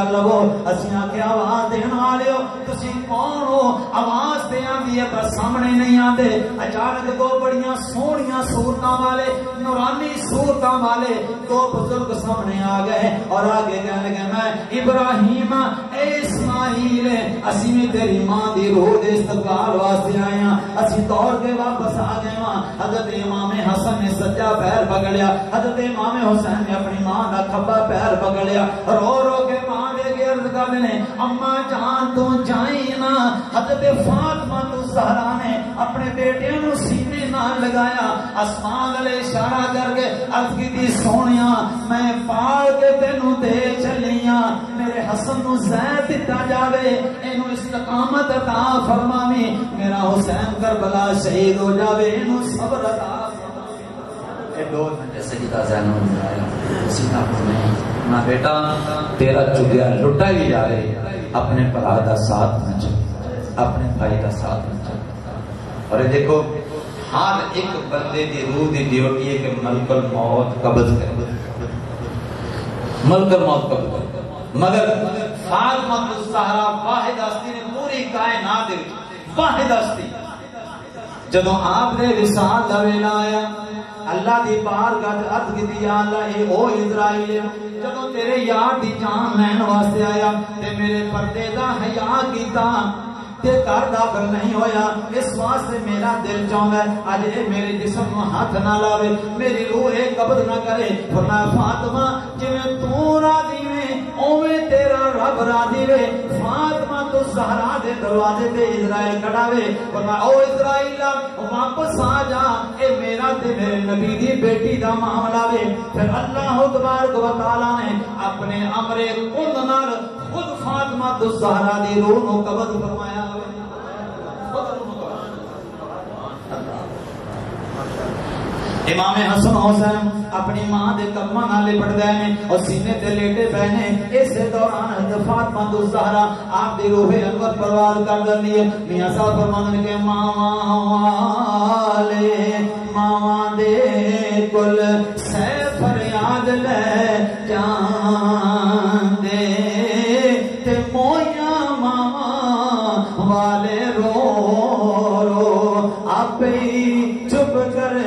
کر لو. اسیاں کیا آواز دین والے ہو تسی کون ہو؟ آواز تے آندی ہے پر سامنے نہیں آندے. اچانک دو بڑیاں سونیاں صورتاں والے نورانی صورتاں والے دو بزرگ سامنے آ گئے اور آگے کہنے لگے میں ابراہیم اے اسماعیل اسی میں تیری ماں دی روح دے استقبال واسطے آئے ہیں. اسی دوڑ کے واپس آ گئے ہاں. حضرت امام حسن نے سجا پیر پکڑیا, حضرت امام حسین نے اپنی ماں کا کھبا پیر پکڑیا, رو رو کے ماں دے کے عرض کرنے نے اماں جان تو جائیں نا. حضرت فاطمہ الزہرا نے اپنے بیٹے نو سینے نال لگایا, آسمان والے اشارہ کر کے عرض کی دی سونیا میں پال کے تینوں دے چلیاں, میرے حسن نو زید دتا جاوے, اینو استقامت عطا فرماویں, میرا حسین کربلا شہید ہو جاوے, اینو صبر عطا سجدہ زینب نے سیدھا فرمایا نہ بیٹا تیرا چگیا لٹا ہی جا رہے, اپنے بھرا دا ساتھ نہ چھوڑ, اپنے بھائی دا ساتھ نہ چھوڑ. اور یہ دیکھو ہر ایک بندے دی روح دی ڈیوٹی ہے کہ ملک الموت قبض کرے, ملک الموت قبض کرے. مگر فاطمہ الزہرا واحد ہستی نے پوری کائنات دے واحد ہستی. جدوں آپ نے وصال دا ویلا آیا اللہ دی بارگاہ عرض کی یا اللہ اے او اسرائیل جدوں تیرے یار دی جان لین واسطے آیا تے میرے پردے دا حیا کیتا تے گھر داخل نہیں ہویا, اس واسطے میرا دل چاہندا ہے اج اے میرے جسم نو ہاتھ نہ لاوے, میری روح قبض نہ کرے. فرمایا فاطمہ جویں تو راضی وے اوویں تیرا رب راضی وے. فاطمہ تو زہرا دے دروازے تے اسرائیل کھڑاوے. فرمایا او اسرائیل واپس آ جا, اے میرا تے میرے نبی دی بیٹی دا معاملہ وے. پھر اللہ تبارک و تعالی نے اپنے امر کن نال خود فاطمہ الزہرا دی روح نو قبض فرمایا. امام حسن حسین اپنی ماں دے قدماں نال لپٹ گئے نے اور سینے تے لیٹے پے نے. اس دوران حضرت فاطمہ الزہرا آپ دی روح انور پرواز کر دندی ہے. میاں صاحب فرماندے کہ ماواں دے کل سے فریاد لے جان دے تے مویاں ماواں والے رو رو آپ ہی چپ کر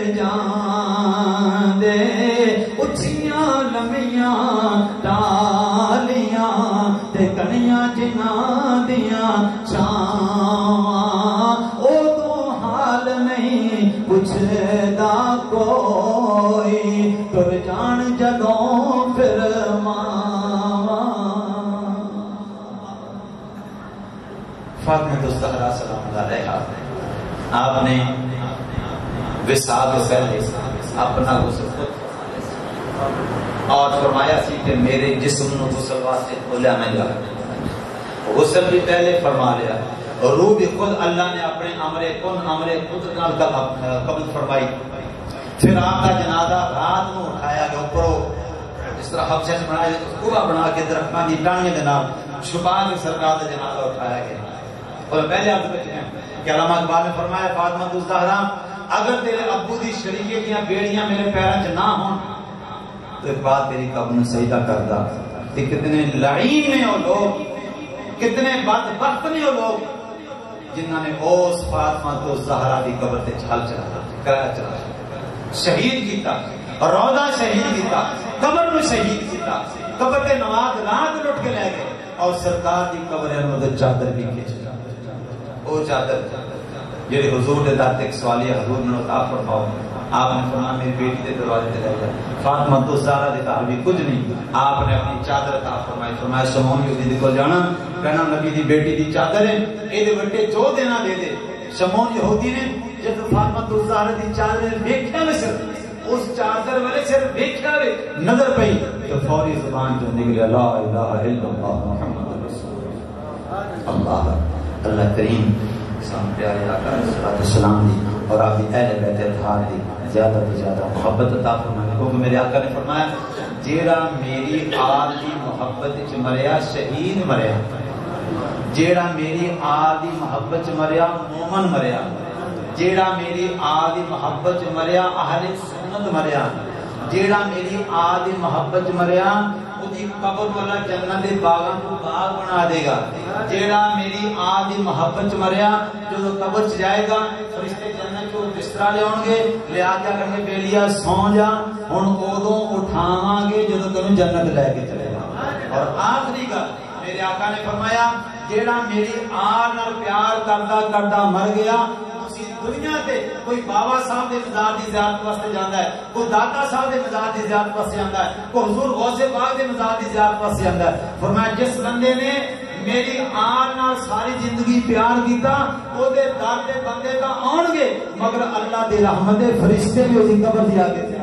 جان دے. اچھیاں لمیاں ڈالیاں تے کنیاں جناں دیاں چھاواں, او تو حال نہیں پوچھدا کوئی, تر جان جدوں پھر ماواں. فاطمہ الزہرا سلام اللہ علیہا آپ نے وصال سے پہلے اپنا غسل خود اور فرمایا سی کہ میرے جسم نو غسل واسطے کھولیا نہ جائے. غسل بھی پہلے فرما لیا اور روح بھی خود اللہ نے اپنے امر کن امر قدرت نال قبض فرمائی. پھر آپ کا جنازہ رات نو اٹھایا گیا اوپروں, جس طرح حبشہ سے بنایا گیا کوڑا بنا کے درختاں دی ٹہنیاں دے نال چھپا کے سرکار کا جنازہ اٹھایا گیا. اور پہلے آپ کو کہ علامہ اقبال نے فرمایا فاطمہ الزہرا اگر تیرے ابو دی شریعے دیاں بیڑیاں میرے پیراں چ نہ ہون تو ایک بات تیری قبر میں سجدہ کردا. کتنے لعین نے وہ لوگ, کتنے بدبخت نے وہ لوگ جنہوں نے اس فاطمہ الزہرا دی قبر تے چھال چلا شہید کیتا, روضہ شہید کیتا, قبر نو شہید کیتا, قبر تے نواز رات لٹ کے لے گئے اور سرکار دی قبر انور چادر بھی کھچ او چادر جڑی حضور دے دات ایک سوالیہ حضور نے عطا فرماؤ. آپ نے فرمایا میری بیٹی دے دروازے تے لے جا. فاطمہ الزہرا دے گھر بھی کچھ نہیں, آپ نے اپنی چادر عطا فرمائی. فرمایا شمعون یہودی دے کول جانا, کہنا نبی دی بیٹی دی چادر ہے, اے دے وٹے جو دینا دے دے. شمعون یہودی نے جب فاطمہ الزہرا دی چادر ویکھیا نہ صرف اس چادر والے صرف ویکھیا وے نظر پئی تو فوری زبان جو نکلیا لا الہ الا اللہ محمد رسول اللہ. اللہ کریم سام پیارے آقا علیہ السلام دی اور آپ کی اہل بیت اطہار دی زیادہ سے زیادہ محبت عطا فرمائے. کیونکہ میرے آقا نے فرمایا جیڑا میری آل دی محبت وچ مریا شہید مریا, جیڑا میری آل دی محبت وچ مریا مومن مریا, جیڑا میری آل دی محبت وچ مریا اہل سنت مریا, جیڑا میری آل دی محبت وچ مریا دی قبر والا جنت دے باغاں کو باغ بنا دے گا. جیڑا میری آن دی محبت مریا جو قبر چ جائے گا فرشتے جنت کو بستر لے آن گے, لیا کیا کریں گے بیلیا سو جا ہن اودوں اٹھاواں گے جدوں تینوں جنت لے کے چلے گا. اور آخری گل میرے آقا نے فرمایا جیڑا میری آن نال پیار کردا کردا مر گیا دنیا تے کوئی بابا صاحب دے مزار دی زیارت واسطے جاندا ہے, کوئی داتا صاحب دے مزار دی زیارت واسطے جاندا ہے, کوئی حضور غوث پاک دے مزار دی زیارت واسطے جاندا ہے. فرمایا جس بندے نے میری آن نال ساری زندگی پیار کیتا او دے در دے بندے دا آن گے مگر اللہ دی رحمت دے فرشتے بھی اس دی قبر دی آ کے